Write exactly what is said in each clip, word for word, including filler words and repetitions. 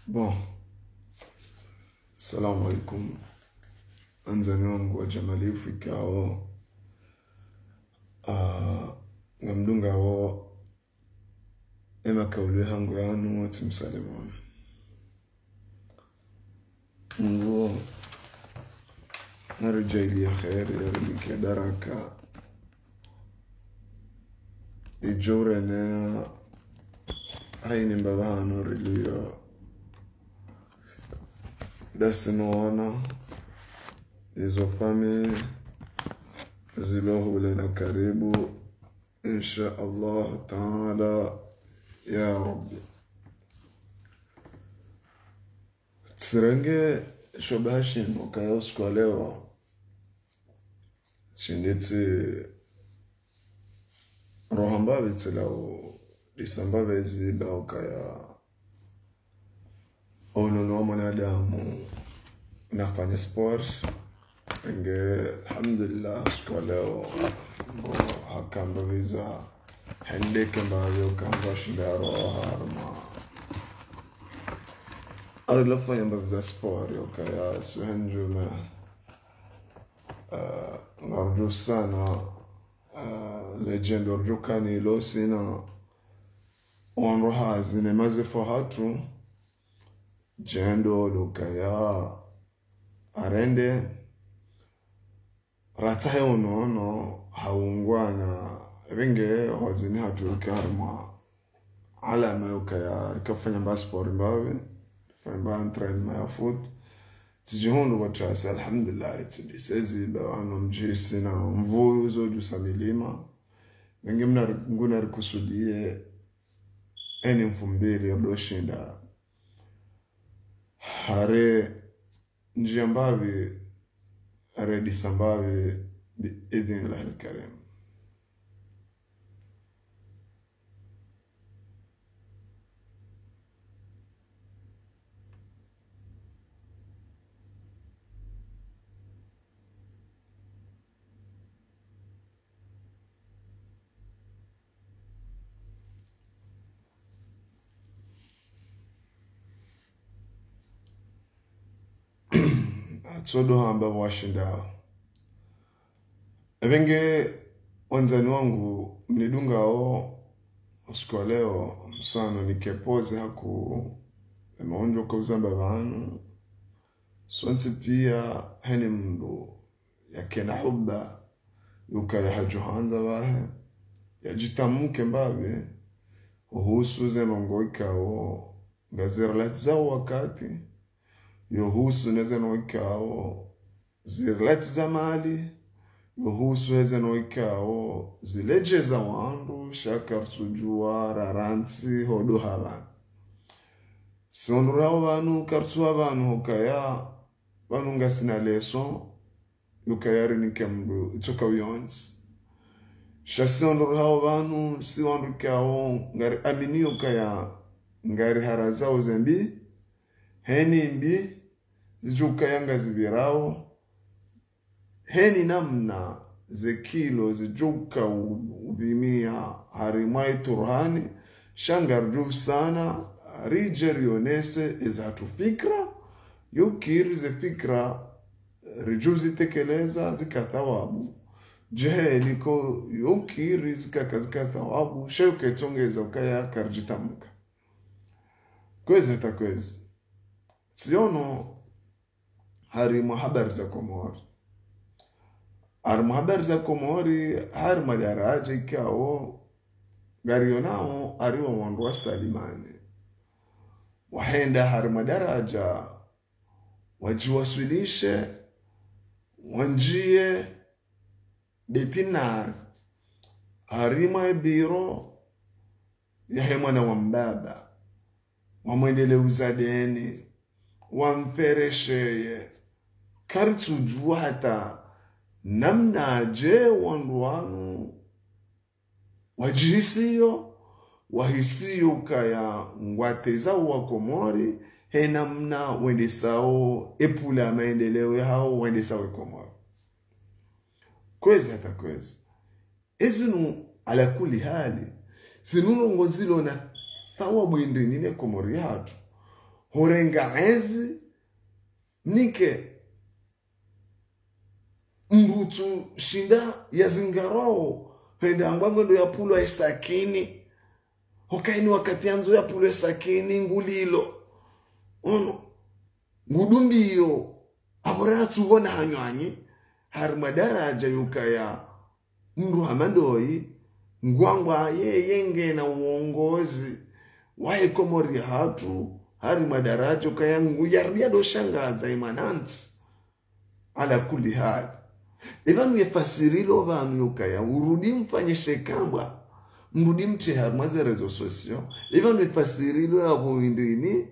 Bon, salamu alaikum. Anzani wangu wa jamalifu ikao uh, ngamdunga wo ema kauli hangu yanu wati msalimona. Mungu narujali ya khairi ya rubiki ya daraka ijore nea haini mbabano riliyo dasinoona izo fami zilohu lena karibu insha Allah ta'ala ya Rabbi. Tsirenge shobashi mkayo siku leo shinditsi rohamba bitsilao disamba bezi baokaya ono mwanadamu nafanya sport nge alhamdulillah siku leo hakamba visa handeke mbayo kamba shindaro harma ala fanya mbaza sport yokaya suhanjuma uh, ngarju sana uh, legend orjukani losina onro hazine mazefo hatu jendo lukaya arende ratahe uno no haungwana ringe wazini hatu karma ala mayukaya rikafanya mbasport mbawe fanya mba entrain maya foot tijihundu watrasi alhamdulillah itibisezi bawano mjisi na mvuyu zoju samilima wengi mna rikusudie eni mfumbili ya bloshinda hare njia mbavi hare disambavi idhin ilahi karim. Sodo hamba washinda evenge wanzani wangu mnidunga o usiku leo msano nikepoze haku maonjo kwa uzamba vanu sonsi pia heni mndu yakena hubba yuka ya hajuhanza wahe yajitamuke mbabe uhusu zema ngoika o gazirlat zao wakati yohusu neze noikao zirleti za mali yohusu heze noikao zileje za wandu shakar sujua raransi hodo havan sonurao vanu karsuwa vanu hokaya vanu ngasina leso yukayari nikembu itoka uyonzi shasi onurao vanu si wandu kao ngari amini yukaya ngari harazao zembi heni mbi zijuka yanga zibirao heni namna zekilo zijuka ubimia harimai turhani shangarju sana rijer yonese izatu fikra yukir ze fikra rijuzi tekeleza zikathawabu jeheli ko yukir zikakazikathawabu sheuke tongeza ukaya karjitamuka kwezi takwezi siono hari muhabar za Komori hari muhabar za Komori hari madaraja ikao garionao ariwa wanduwa salimani wahenda hari madaraja wajiwasilishe wanjie betinari harima biro ya hemwana wambaba wamwendele uzadeni wamferesheye kartujua hata namna je wanduanu wajisiyo wahisiyo kaya ngwateza wa Komori he namna wendesao epula maendeleo yao wendesao Komori kwezi hata kwezi ezinu ala kuli hali sinuno ngozilo na thawabu indinine Komori hatu horenga enzi nike mbutu shinda ya zingarao henda angwango ya pulo ya sakini hokaini wakati anzo ya pulo ya sakini ngulilo ono ngudumbiyo abora tubona hanywanyi hari madaraja yukaya mru hamandoi ngwangwa ye yenge na uongozi wae komori hatu hari madaraja yukaya nguyardia do shangaza imananti ala kuli hali Ibanu yefasirilo vanu yukaya urudi mfanye shekamba mrudi mche harmaze rezo sosio Ibanu yefasirilo ya buindini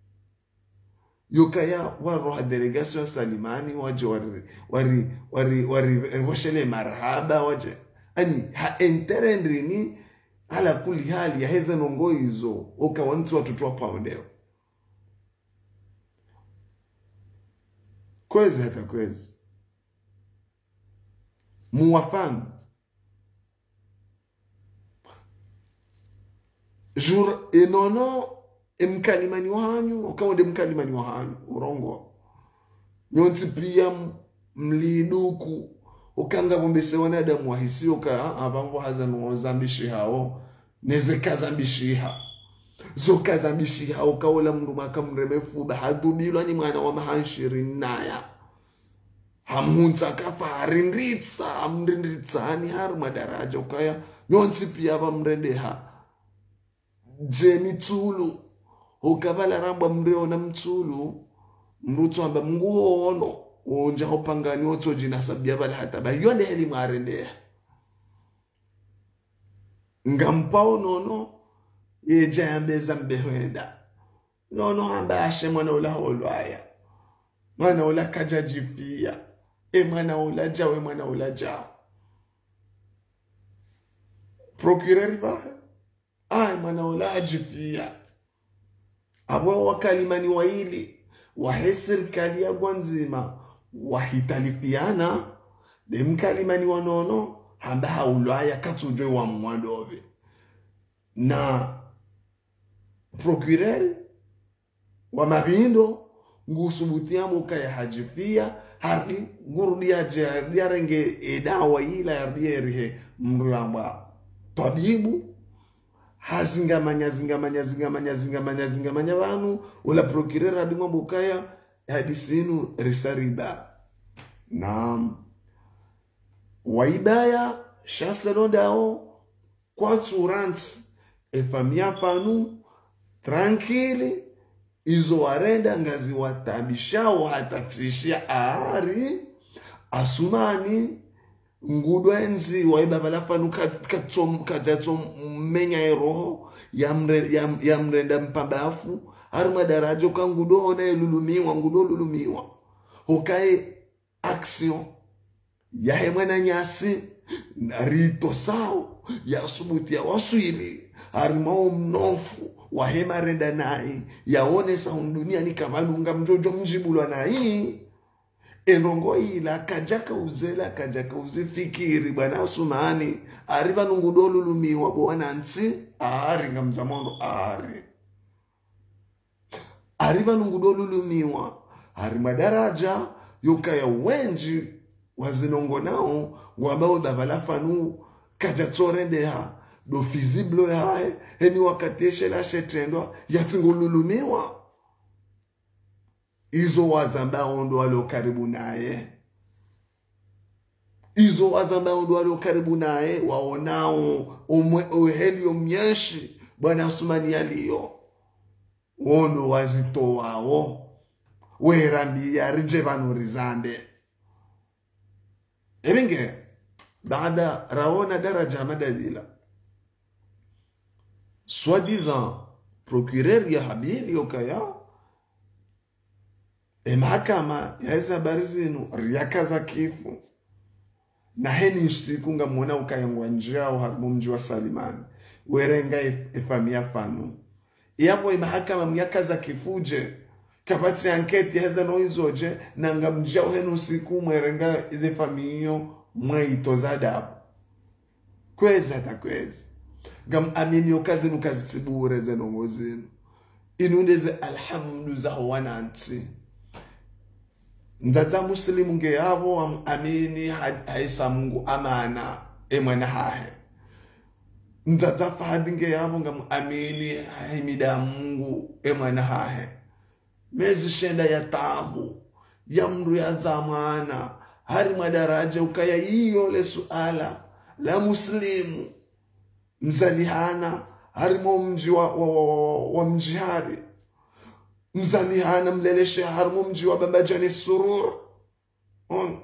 yukaya waroha delegasyon Salimani waje wari wari wari wari washele marhaba waje ani ha enterendrini ala kuli hali ya heza nongo hizo okawanti watoto wa paondeo kwezi hata kwezi muwafanu jura enono emkalimani wanyu okawonde mkalimani wanyu urongo nyonsi pria mliduku okanga bombese wanadamu wahisi oka abambo hazanu zambishi hao neze kazambishi ha zo kazambishi hao kaola mndu makamremefu bahadubilo ni mwana wa mahanshiri naya hamunza kafari ndritsa amrindritsani har madaraja ukaya nyonsi pia bamrendeha jemi tsulu ukabala ramba mreo na mtsulu mrutu amba mnguhono onja hopangani oto jina sabia bala hata ba yone heli marendeha ngampao nono yeja yambeza mbehwenda nono amba ashe mwana ula holwaya mwana ula kajajifia e mwana ula jawe mwana ula jao procureur va ay mwana ula ajifia abo wakalimani waili wahe serikali ya gwanzima wahitalifiana de mkalimani wanono hamba haulaya katujwe wa mwadove na procureur wa mabindo ngusubutia muka ya hajifia hardi ngurudia jardia renge edawa ila yardia rihe mramba tabibu hazingamanya zingamanya zingamanya zingamanya zingamanya vanu ula procureur adingo bukaya hadisinu risariba na waibaya shaselodao kwa turanti efamia fanu tranquili izo warenda ngazi watabishao hatatishia ahari asumani ngudo enzi waiba balafanu katom kajatom menya eroho yamre yam, yamrenda mpabafu harma darajo kangudo ona lulumiwa ngudo lulumiwa hokae action ya hemana nyasi narito sao ya subuti ya wasuili harimao mnofu wahema renda nai yaone saundunia ni kavalunga mjojo mjibulwa nai enongo ila kajaka uzela kajaka uzifikiri bwana Sumani ariva nungudolu lumiwa bwana nsi ari ngamzamondo ari ariva nungudolu lumiwa ari madaraja yoka ya wenji wazinongo nao ngwambao davalafanu kajatorendeha do fizible hae eni wakateshe la shetendwa yatingululumiwa izo wazamba ondo walo karibu naye izo wazamba ondo walo karibu naye waonao uhelio mnyeshi bwana Sumani yaliyo ondo wazito wao werambi ya rijevanu rizambe ebenge baada raona daraja madadila soi-disant procureur ya habili okaya e mahakama ya hizi habari zinu riaka za kifu na heni usiku nga mwona ukayangwa njao harimu mji wa Salimani werenga efamia fanu iyapo mahakama miaka za kifuje kapati anketi heza noizoje na nga mjao heni usiku mwerenga ize famiyo mwaitoza dabu kwezi hata kwezi gam amini okazi nukazi sibure zeno ngozinu inundeze alhamdu za wanansi ndata muslimu nge yabo amini haisa Mungu amana emwana hahe ndata fahadi nge yabo ngam amini haimida Mungu emwana hahe mezi shenda ya tabu ya mru ya zamana hari madaraja ukaya hiyo le suala la muslimu mzalihana harimo mji wa, wa, wa, wa mjihari mzalihana mleleshe harimo mji wa Bambajani Surur on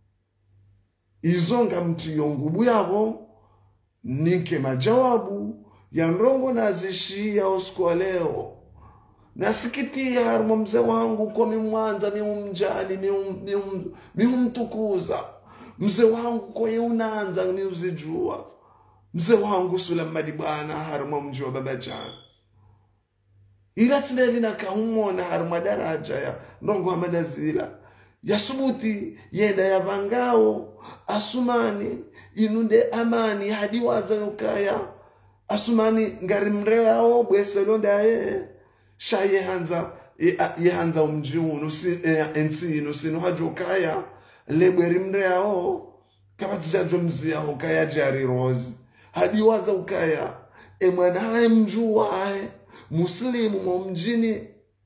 izonga mtiyo ngubu yabo nike majawabu ya nrongo nazishi ya oskwa leo nasikitia harimo mze wangu kwa mimwanza miumjali miumtukuza mze wangu kwa yeunanza miuzijua mze wangu Sulamadi bwana harimo mji wa Bambajani ila tindeli na kahumona harimo daraja ya ndongo hamadazila ya subuti yenda ya vangao asumani inunde amani hadi waza yokaya asumani ngari mreao bweselonda ye shaye hanza ye hanza umji unu ensi inu sinu hajokaya lebweri mreao kabatija mzia hokaya jari rozi hadi waza ukaya emwana hae mjuwae muslimu mumjini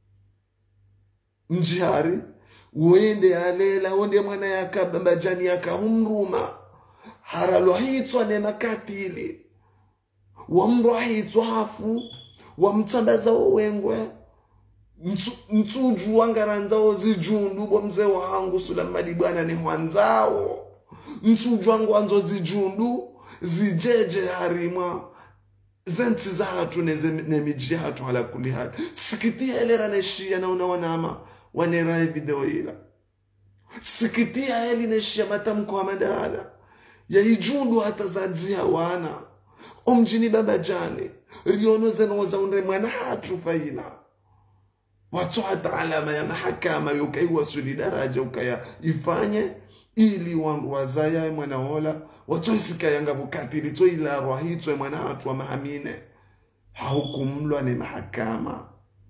mjihari uende alela uende mwana yaka Bambajani yaka humruma haralwa hitwa ne makatili wamrwa hitwa hafu wamtambaza wengwe mtuju wangaranza ozijundu bo mze wangu Sulamadi bwana ni hwanzao mtuju wangu anzo zijundu zijeje harima zenti za hatu nemiji hatu ala kuli hatu sikitia elera neshia na unawanama wanera video ila sikitia eli neshia matamko hamadala ya ijundu hata zadziha wana omjini Bambajani riono zenoza unre mwana hatu faina watu hata alama ya mahakama yukaiwa suli daraja ukaya ifanye ili wangu wazaya mwana hola watu isika yanga bukatili to ila rohito mwana hatu wa mahamine haukumlwa ni mahakama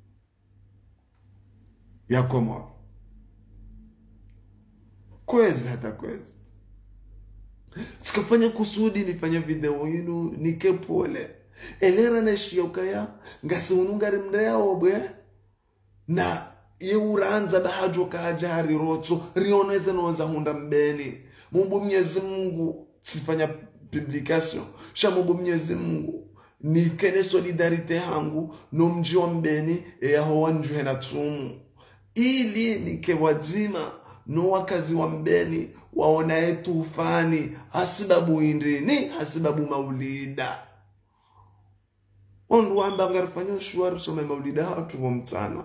ya Komoro kwezi hata kwezi sikafanya kusudi nifanya video yinu nike pole elera na shia ukaya ngasi unungari mrea obwe na ye uranza bahajo kahajari roto rioneze noza hunda mbeni Mungu Mwenyezi Mungu sifanya publication sha Mungu Mwenyezi Mungu ni kene solidarite hangu no mji wa mbeni e ya howanju hena tumu ili nike wazima no wakazi wa mbeni waona yetu ufani hasibabu indrini hasibabu maulida ondu wamba ngarifanya shuwaru some maulida hatu wa mtana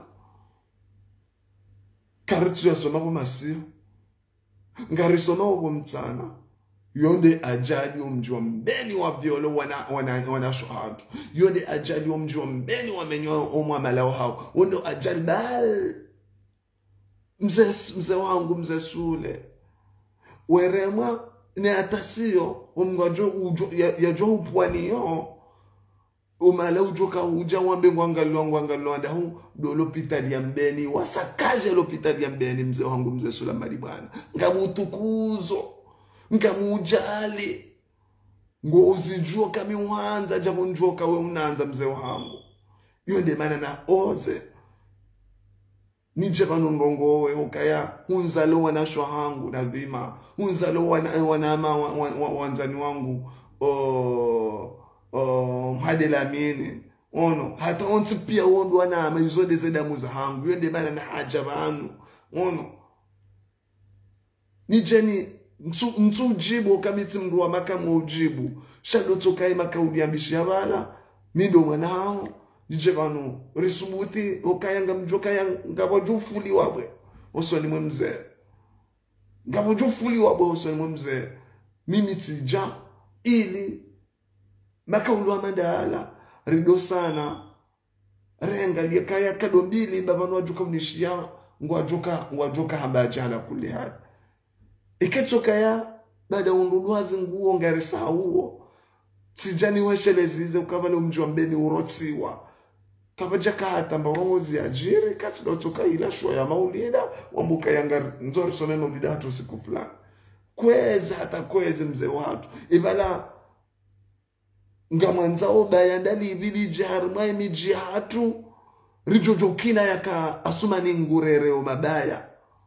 karitu ya soma kwa masio ngarisoma kwa mtana yonde ajali umji wa mbeni wa violo wana, wana, wana shuhadu yonde ajali umji wa mbeni wa menyo umwa malao hao wando ajali bal mze, mze wangu mze sule werema ne atasio umgajo ujo ya, ya jo upwani yo umala ujoka uja wambe ngwangalwa ngwangalwa ndahu do l'hôpital ya mbeni wasakaje l'hôpital ya mbeni mze wangu mze Sulamadi bwana ngamutukuzo ngamujali ngo uzijua kami uhanza jabo njoka we unanza mze wangu yonde mana na oze nije banongongo we ukaya unzalo wana shohangu na dhima unzalo wana wanama wanzani wangu o o mhadela mini ono hata onti pia wondo wanama izode zedamu za hangu yonde mana na haja banu ono nijeni ntu ntu jibu kamiti mruwa makamu ujibu shado tokai makaudi ambishi yabala mindo mwanao nije banu risubuti okayanga mjoka yanga wajufuli wabwe osoni mwemze ngabo jufuli wabwe osoni mwemze mimi tija ili makaulu amadala rido sana renga liakaya kadombili babanu wajuka unishia ngwajuka ngwajuka habajala kuli hadi iketoka ya bada unduduazi nguo ngarisa huo tijani weshelezize ukabale umji wa mbeni urotsiwa kabaja kahata mbawozi ajiri kasi dotoka ila shwa ya maulida wambuka yanga nzori some maulida hatu siku fulani kwezi hata kwezi mzee watu ibala nga mwanzao bayandali ibili jiharumai miji hatu rijojo kina yaka asumani ngurereo mabaya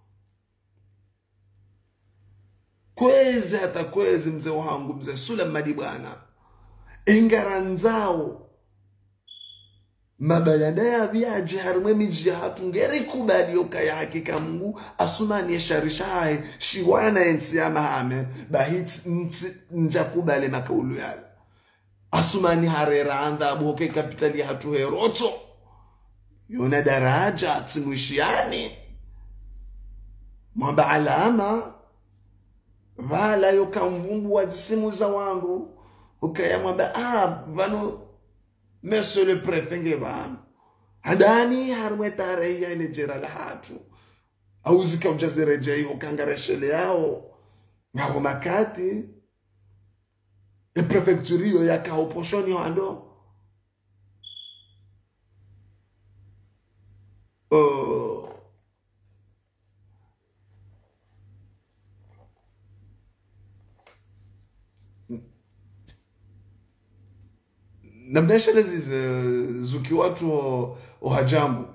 kwezi hata kwezi mzee wangu mzee Sula Madibwana ingaranzao mabayanda ya biaji harumwe miji hatu ngeri kubali yoka ya hakika Mungu asumani ya sharishahe shiwana ensi ya mahame bahit nja kubali makaulu yale asumani harera anda abuhoke kapitali ya hatu heroto yona daraja atimushiani mwamba alama vala yoka mvumbu wa zisimu za wangu ukaya mwamba ah vano Monsieur le préfet ngebana hadani harumwe tarehe ya ile jera la hatu auzika ujazireje hiyo kangareshele yao ngabo makati e prefecture ya ka oposhoni hando oh namdesha lezi zuki watu ohajambu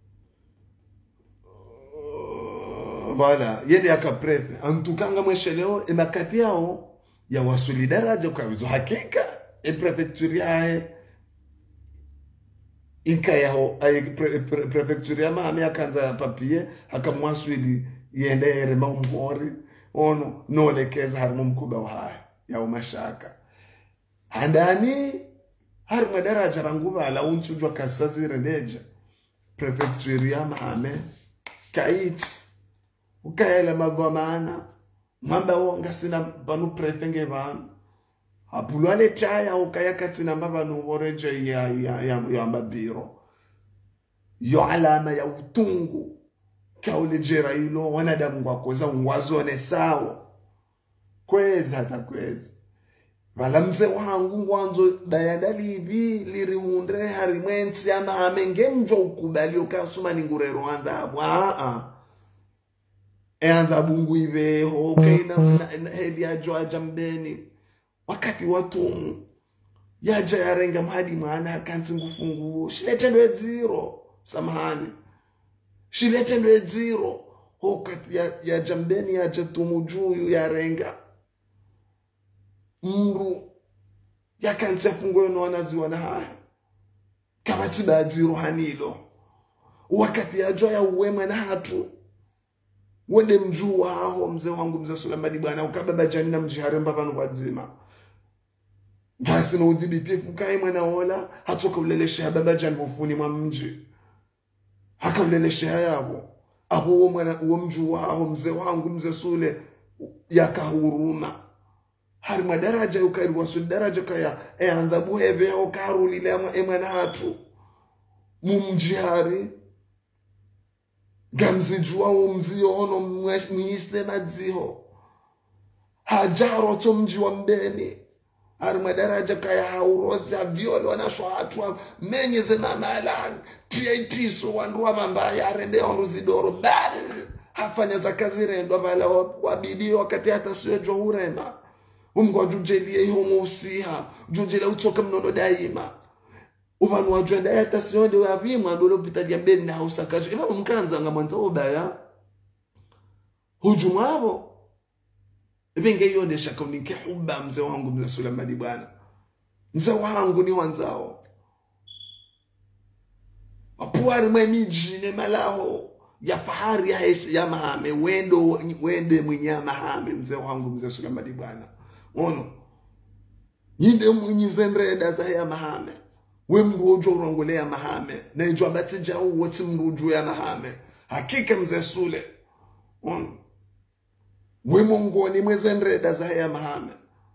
wala yende yaka prefe antukanga mwesheleo emakati yao ya wasuli daraja kwa wizo hakika e prefecture yae inka yao ay prefecture ya mahame akanza papie hakamwasuli yende ere maumori ono nolekeza harimo mkuba wa ya umashaka andani harma daraja ranguva ala unsujwa kasazi rendeja prefecture ya mahame kaiti ukaela madhamana mwamba wonga sina banu prefenge banu apulwale chaya ukaya katina mbaba nuboreja ya ya ya, ya mbabiro yo alama ya utungu kaule jera ilo wanadamu wakoza ngwazone sawa kweza hata kweza vala mze wangu ngwanzo dayadali ibi lirihundre harimwensi ya mahame ngemjo ukubali ukasuma ningurero andabu aa e andabu nguibeho kaina hedi ya joa jambeni wakati watu yaja yarenga mahadi maana hakansi ngufungu shilete ndo zero samahani shilete ndo zero wakati ya, ya jambeni ya jatumujuyu yarenga mru ya kanisa fungo no wanaziwa na haya kabati baadhi rohanilo wakati ya joya uwema na hatu wende mjua hao mzee wangu mzee Sula Madibwana ukababa jani na mjihare mbavanu wazima ngasi na udhibitifu kai mwana wala hatoka ulelesha baba jani bofuni mwa mji haka ulelesha yabo abo uwo mwana uwo mjua hao mzee wangu mzee Sule yakahuruma hari madaraja ukari wasu daraja kaya e andhabu hebe o karuli le emana hatu mumjihari gamzi jua umzi ono mwiste madziho hajaro to mji wa mbeni hari madaraja kaya hauroza violo na shwatu menyeze na malan tit so wanduwa mambaya arende ono zidoro bal hafanya za kazi rendo bala wabidi wakati hata siwe jo urema umgo jujelie hiyo musiha jujele utoka mnono daima ubanu wajenda hata siyo ndio yabimwa ndolo pitadia mbeni na usakaje eba mkanza ngamanza obaya hujumabo ebenge yonde shakonike huba mzee wangu mzee Sula Madibwana mzee wangu ni wanzao apuari mwemiji ne malao ya fahari ya, ya mahame wendo wende mwinya mahame mzee wangu mzee Sula Madibwana ono yinde mwinyizendreda za ya mahame we mrujo urongole ya mahame na njwa batija uwoti mrujo ya mahame hakika mzee Sule ono we mongoni mwezendreda za ya mahame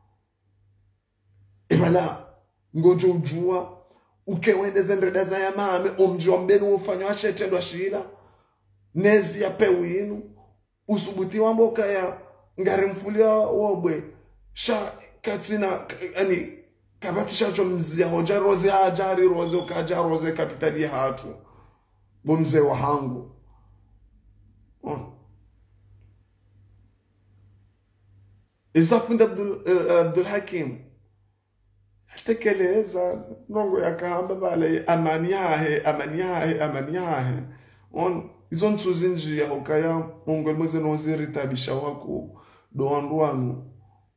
ibala ngojo ujua ukewende zendreda za ya mahame omjwa mbenu ufanywa ashetendwa shila nezi ya pewinu usubuti wamboka ya ngari mfulia wobwe sha katina ani kabatisha chomzia hoja roze hajari roze ukaja roze kapitali hatu bomze wa hangu oh. Izafunda Abdul uh, Abdul Hakim atekeleza nongo yakahamba bale amani yahe amani yahe amani yahe on izo ntuzi nji ya hokaya mungu mweze noziri tabisha wako doandwanu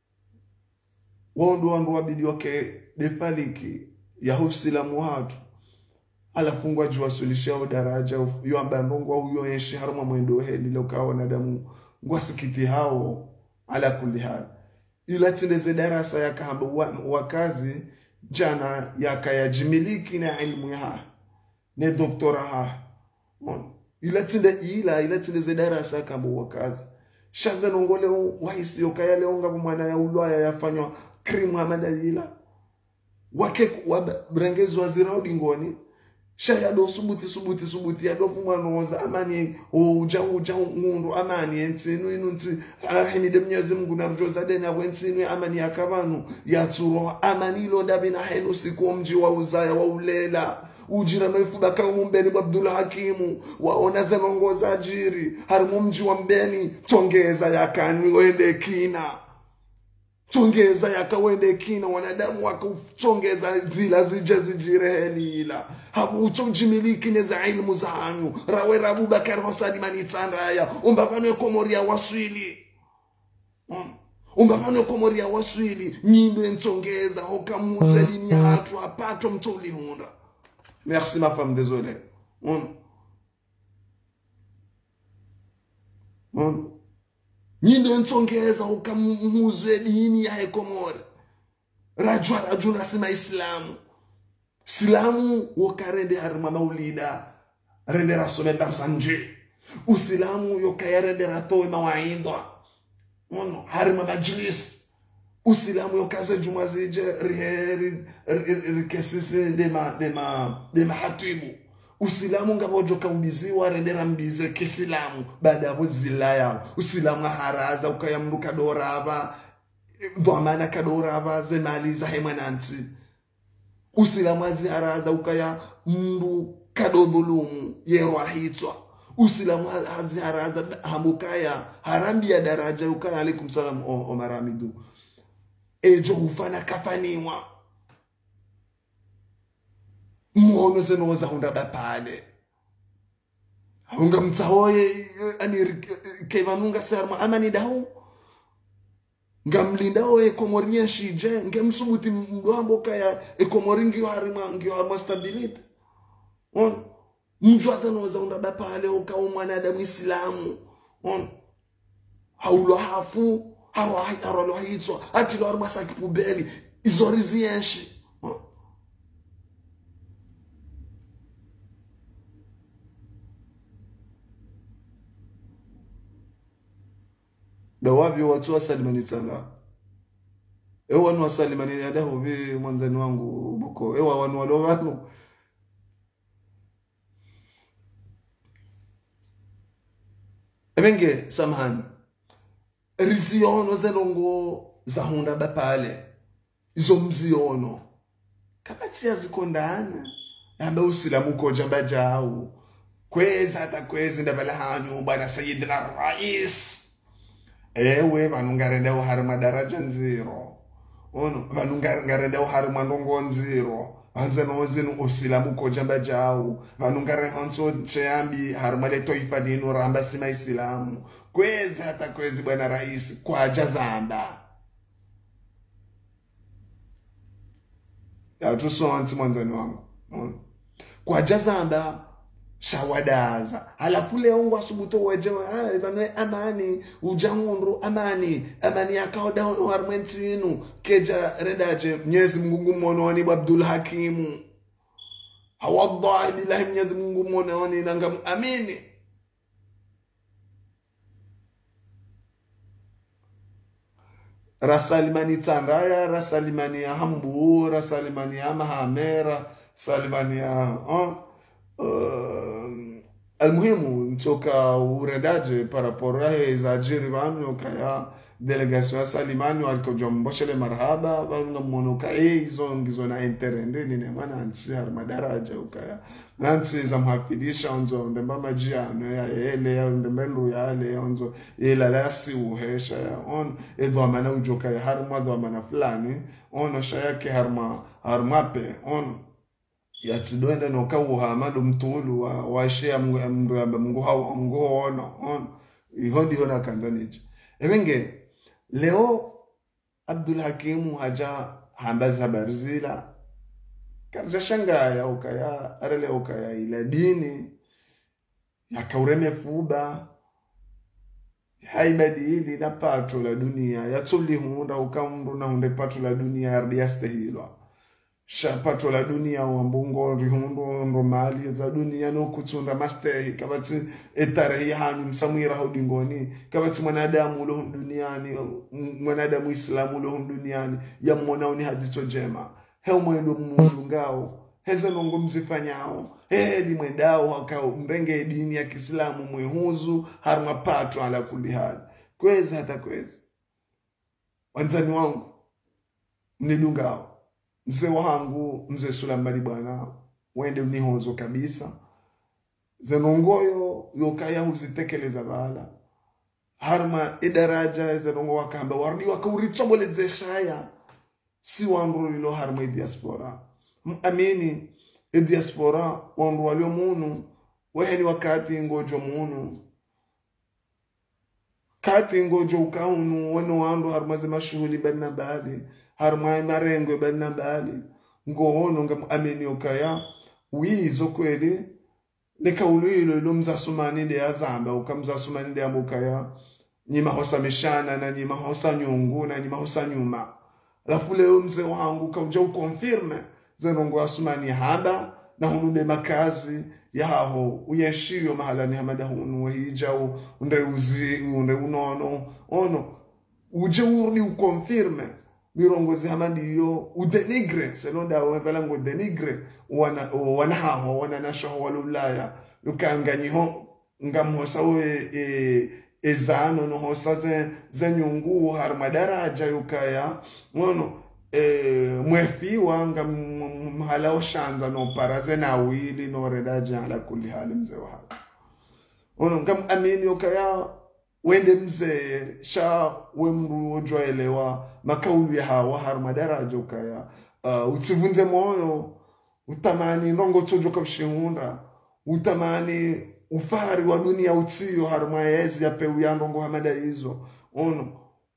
wondo wandu bidi wake defaliki ya husilamu hatu alafungwa jua sulisha daraja yo ambandongo huyo yeshi haruma mwendo heli lokawa na damu ngwasikiti hao ala kulli hal ila tindeze darasa yakahamba wakazi jana yakayajimiliki na ilmu ya ne doktora ha ila tinde ila ila tindeze darasa yakahamba wakazi shaza nongole wahisi yokaya leonga mwana ya ulwaya yafanywa krimu amanda ila wake wabrengezo wazira udingoni shaya do subuti subuti subuti ya dofu mwanoza amani uja uja ngundu amani ensinu inunti arhimide mnyezi mungu na rujoza dena wensinu amani yakabanu yaturo amani lo ndabina henu siku mji wa uzaya wa ulela ujira mefuba kama mbeni Abdul Hakimu waona zelongoza jiri harimu mji wa mbeni tongeza yakani wende kina tongeza yakawende kina wanadamu wakachongeza zila zija zijireheli ila habu uchojimiliki neza ilmu zanyu rawe rabu bakar hosadi manitsandaya umbavano komoria waswili um. umbavano komoria waswili nyimbe ntongeza hokamuze lini hatu apato mtoli hunda. Merci ma femme, désolé. Um. Um. Nyinde ntongeza ukamuzwe dini ya hekomore rajwa rajuna sima islamu islamu wokarende harma maulida rende rasome barsanje usilamu yokayarende ratoe mawaidha ono harma majlis usilamu yokaze jumazije riheri rikesise dema dema dema hatibu usilamu ngabojo kambiziwa rendera mbize kisilamu baada ya zilaya usilamu haraza ukayamruka doraba dhamana kadoraba zemaliza hemananti usilamu aziharaza ukaya mbu kadodhulumu yerwahitwa usilamu aziharaza hamukaya harambi ya daraja ukaya alaikum salam Omar Hamidu ejo hufana kafaniwa mwono zenoza hunda bapale hunga mtahoye ani kevanunga sarma amani dahu ngamlinda oye komorien shije ngemsubuti mdoambo kaya ekomoringi harima ngio harima stability on mjwa zenoza hunda bapale ukawa mwanadamu islamu on haulo hafu haro haro lo hitso ati lo harima sakipubeli izorizienshi dawabi watu wasalimani tsanga ewa wanu wasalimani yadahu bi mwanzani wangu boko ewa wanu walogano ebenge samahani riziono zenongo za hunda bapale izo mziono kabati yazikondana yamba usilamu koja mbajau kweza hata kweza ndabala hanyu bwana Sayyidina Rais ewe vanungarenda uharima daraja nziro ono vanungarenda uharima ndongo nziro vanze nozinu usilamu koja mbajau vanungare hanso cheambi harima le toifa dinu ramba sima islamu kweza hata kwezi bwana Rais kwa jazamba ya tusonti mwanzani wangu kwa jazamba shawadaza halafu leo ngo asubuto wajewa ah vanwe amani ujangundu amani amani yakauda harmentinu keja redaje Mwenyezi Mungu mononi Abdul Hakimu hawallahi billahi Mwenyezi Mungu mononi nanga amini rasalimani tandaya rasalimani ya hambu rasalimani ya mahamera salimani ya oh. Uh, almuhimu ntoka uredaje paraporo ya za jiri vanu kaya delegation ya Salimani walikoja mboshele marhaba banga monoka eh hizo ngizo na interende ni mwana ansi har madaraja ukaya nansi za mhafidisha onzo ndemba majiano ya ele ya ndembendu ya ale onzo ila la si uhesha ya on edwa mana ujoka ya har madwa mana fulani ono shaya ke harma harmape on ya tidwenda no ka uhamado mtulu wa washia mramba mungu hao mungu ono on ihondi hona kanzanije ebenge leo Abdul Hakim haja hambaza habari zila karja shangaya ukaya arele ukaya ila dini ya kaureme fuba haibadili na pato la dunia ya tuli hunda ukamru na hunde pato la dunia yardiaste hilo sha pato la dunia wambungo rihundo ndo mali za dunia no kutunda mastehi kabati etarehi hanyu msamwira hodingoni kabati mwanadamu lo duniani mwanadamu islamu lo duniani ya mwonaoni hadito jema heo mwendo mungao heze nongo mzifanyao hehe li mwedao wakao mrenge dini ya Kiislamu mwehuzu harma pato ala kulli hali kwezi hata kwezi wanzani wangu mnidungao mzee wangu mzee Sulambari bwana wende unihozo kabisa zenongoyo yokaya huzitekeleza bala harma idaraja zenongo wakamba wardi wakauritomboleze shaya si wandu lilo harma diaspora amini diaspora wandu walio munu weheni wakati ngojo munu kati ngojo ukaunu weno wandu harma ze mashuhuli bana bali harma marengo bana bali ngohono ngam amini okaya wizo kweli nekauluilo lumza sumani de azamba ukamza sumani de ambukaya nyima hosa mishana na nyima hosa nyungu na nyima hosa nyuma alafu leo mzee wangu kauja ukonfirme zenongo asumani haba na hunude makazi yaho uyeshio mahala ni hamada hunu hijau unde uzi unde unono ono uje urli ukonfirme mirongozi hamadi yo udenigre selonda wabala ngo denigre wana wanaho wana nasho walulaya yukanganyiho ngamhosa we e, ezano no hosa ze zenyungu har madaraja yukaya ngono e mwefi wanga mhala oshanza no paraze na wili no redaja ala kulli hali mzee wa ono ngam amini yukaya wende mzee sha wemru ojoelewa makaulu ya hawa har madaraja ukaya uh, utsivunze moyo utamani ndongo tojo kabshihunda utamani ufari wa dunia utsiyo har maezi ya peu ya ndongo hamada hizo ono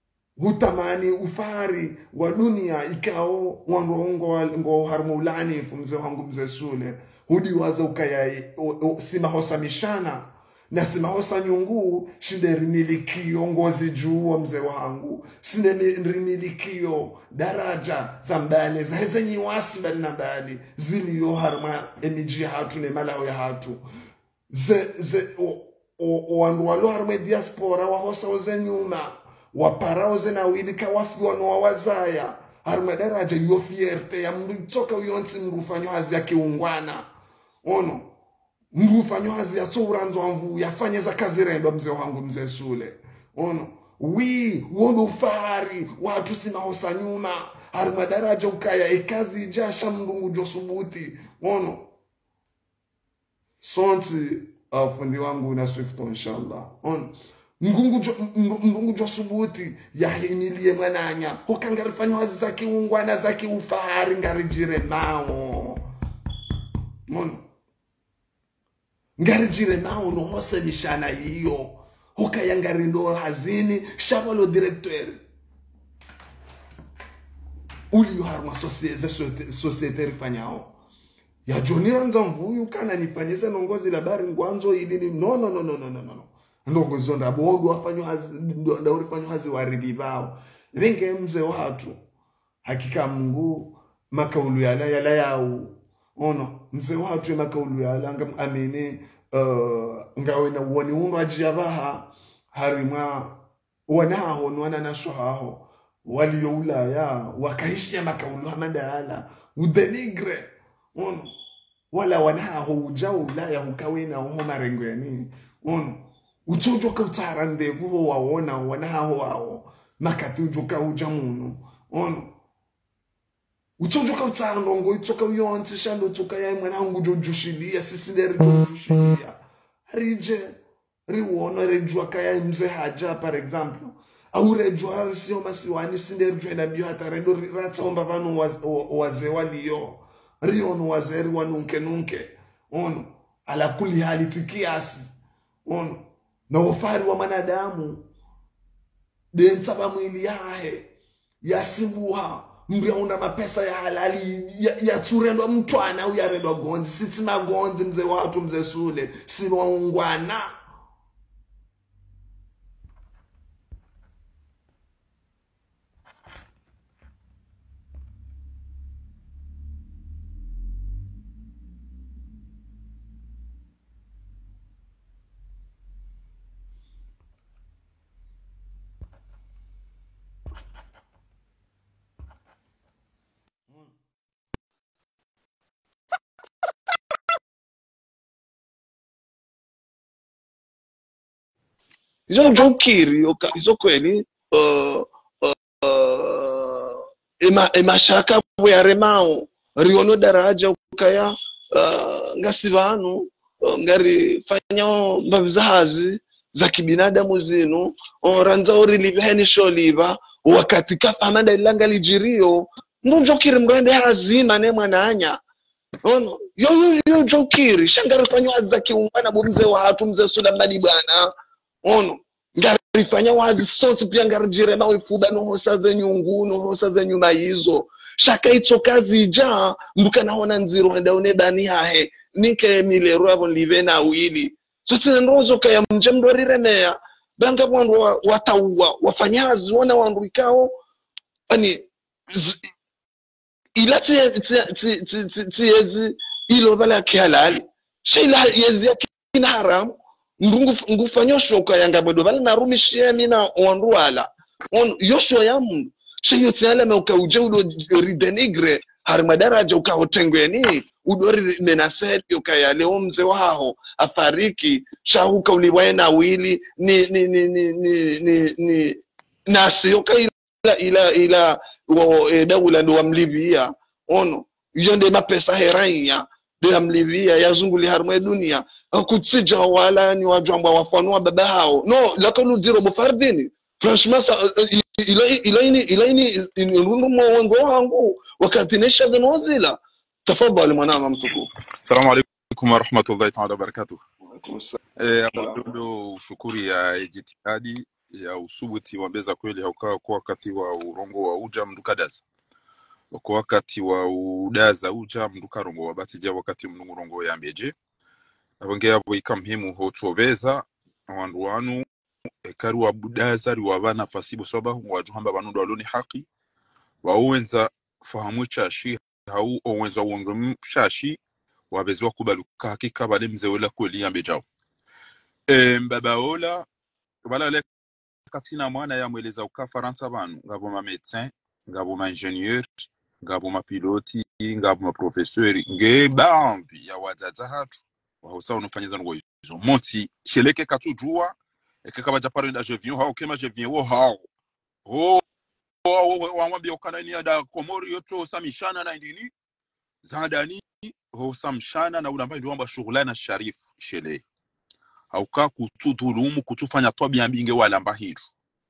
utamani ufari wa dunia ikao wandongo ngo har maulani mzee wangu mzee Sule hudi waza ukaya sima hosa mishana na sima hosa nyungu shinde rimilikio ngozi juu wa mzee wangu sinde rimilikio daraja zambane za hezenyi wasi bali na bali ziliyo harma emiji hatu ne malao ya hatu ze ze o, o, wandu walo harma diaspora wa hosa oze nyuma waparao ze na widika wafi wano wawazaya harma daraja yu fierte ya mdu toka uyonsi mrufanyo hazi ya kiungwana ono mrufanyo hazi ya turanzo wangu yafanye za kazi rendo mzee wangu mzee Sule ono wi wono fari watu sima hosa nyuma harma daraja ukaya ikazi jasha mrungu josubuti ono sonti uh, fundi wangu na Swift inshallah ono Ngungu jo, ngungu jo subuti ya himilie mwananya hoka ngarifanya hazi zaki ungwana zaki ufahari ngarijire mao mon ngarijire mao no hose nishana hiyo hoka yangarindo hazini shabalo directeur uli harma societe societe rifanyao ya Johnny ranza mvuyu kana nifanyeze nongozi la bari ngwanzo idini no no no no no no no ndongo zonda bondo wafanyo hazi ndo urifanyo hazi waridi bao vinge mzee watu hakika Mungu makaulu yala yala yao ono mzee watu makaulu yala ngam amini uh, ngawe na woni unwa jiabaha harima wanaho nwana nashohaho waliyo ulaya wakaishia makaulu hamadala udenigre ono wala wanaho ujao ulaya hukawena ho marengo ya nini ono utojo kautara ndevu wawona wanaho wao makati ujoka uja muno ono utojoka utandongo itoka uyonse shalo toka ya mwanangu jojushilia sisi nderi jojushilia rije riwono rejua kaya mze haja par exemple au rejua sio masiwani sinderi jwena bio hata redo ratsa omba vanu waze waliyo riono wazeri wanunke nunke ono ala kuli hali tikiasi ono na ufari wa manadamu densa ba mwili yahe yasibuha mbiaunda mapesa ya halali ya, ya turendo mtwana au yarendo gonzi siti magonzi mze watu mze sule si waungwana izo jokiri izo kweli uh, uh, uh, ema ema shaka bwe remao riono daraja ukaya uh, ngasivanu uh, ngari fanyo mbavizahazi za kibinadamu zinu oranza ori libeni sholiva wakati kafamanda ilanga lijirio ndo jokiri mrende hazima ne mwananya ono yo yo yo jokiri shangari fanyo za kiungana bomze watu mze sula mali bwana ono ngarifanya wazi stonsi pia ngarijire mawe fuba no hosa zenyu ngu no hosa zenyu maizo shaka ito kazi ja mbuka naona nziro henda unebani hahe ninke milero abo live na wili so sinenrozo kaya mje mdori remea banga wandu watawa wafanyazi wana wandu ikao ani ilati ti ti ti ti yezi ilo bala kihalali sheila yezi ya kina haramu ndungu ngufanya shoka yanga bodo bali narumishie mina ondwala on yosho ya mundu sheyo tsala me ukauje udo ridenigre har madaraja ukahotengweni udori menasel ukaya leo mze wao afariki shahuka uliwaena wili ni ni ni ni ni, ni, ni nasi ukaya ila ila ila wa dawla ndo amlivia ono yonde mapesa herainya de amlivia yazunguli harmwe dunia kutsija wala ni wajamba wafanua baba hao no lakini zero bofardini franchement ila ila ini ila ini ndumo wangu wangu wakati nesha zinozila tafadhali mwanangu mtukufu. Assalamu alaykum wa rahmatullahi ta'ala wa barakatuh. Eh abudu shukuri ya jitihadi ya usubuti wabeza kweli haukaa kwa wakati wa urongo wa uja mdukadaza kwa wakati wa udaza uja mdukarongo wabatija wakati mnungurongo ya mbeje abongea abo ikamhimu hotobeza wandu wanu ekaru abudaza riwabana fasibo soba wajuhamba banundo aloni haki wawenza fahamu chashi hau owenza wongo shashi wabezwa kubaluka hakika bale mzewela kweli ya mbejao e mbabaola bala le katina mwana ya mweleza uka faransa banu ngabo ma médecin ngabo ma ingénieur ngabo ma piloti ngabo ma professeur nge bambi ya wazaza hatu wahusa unofanyiza ngo izo monti sheleke katujua ekaka japaro nda jevion hao kema jevion wo hao oh wamwambia ukanani ada komori yoto samishana na indini zadani ho samshana na ulamba ndio amba shughulana sharif shele hauka kutudhulumu kutufanya tobi ambinge wala mbahiru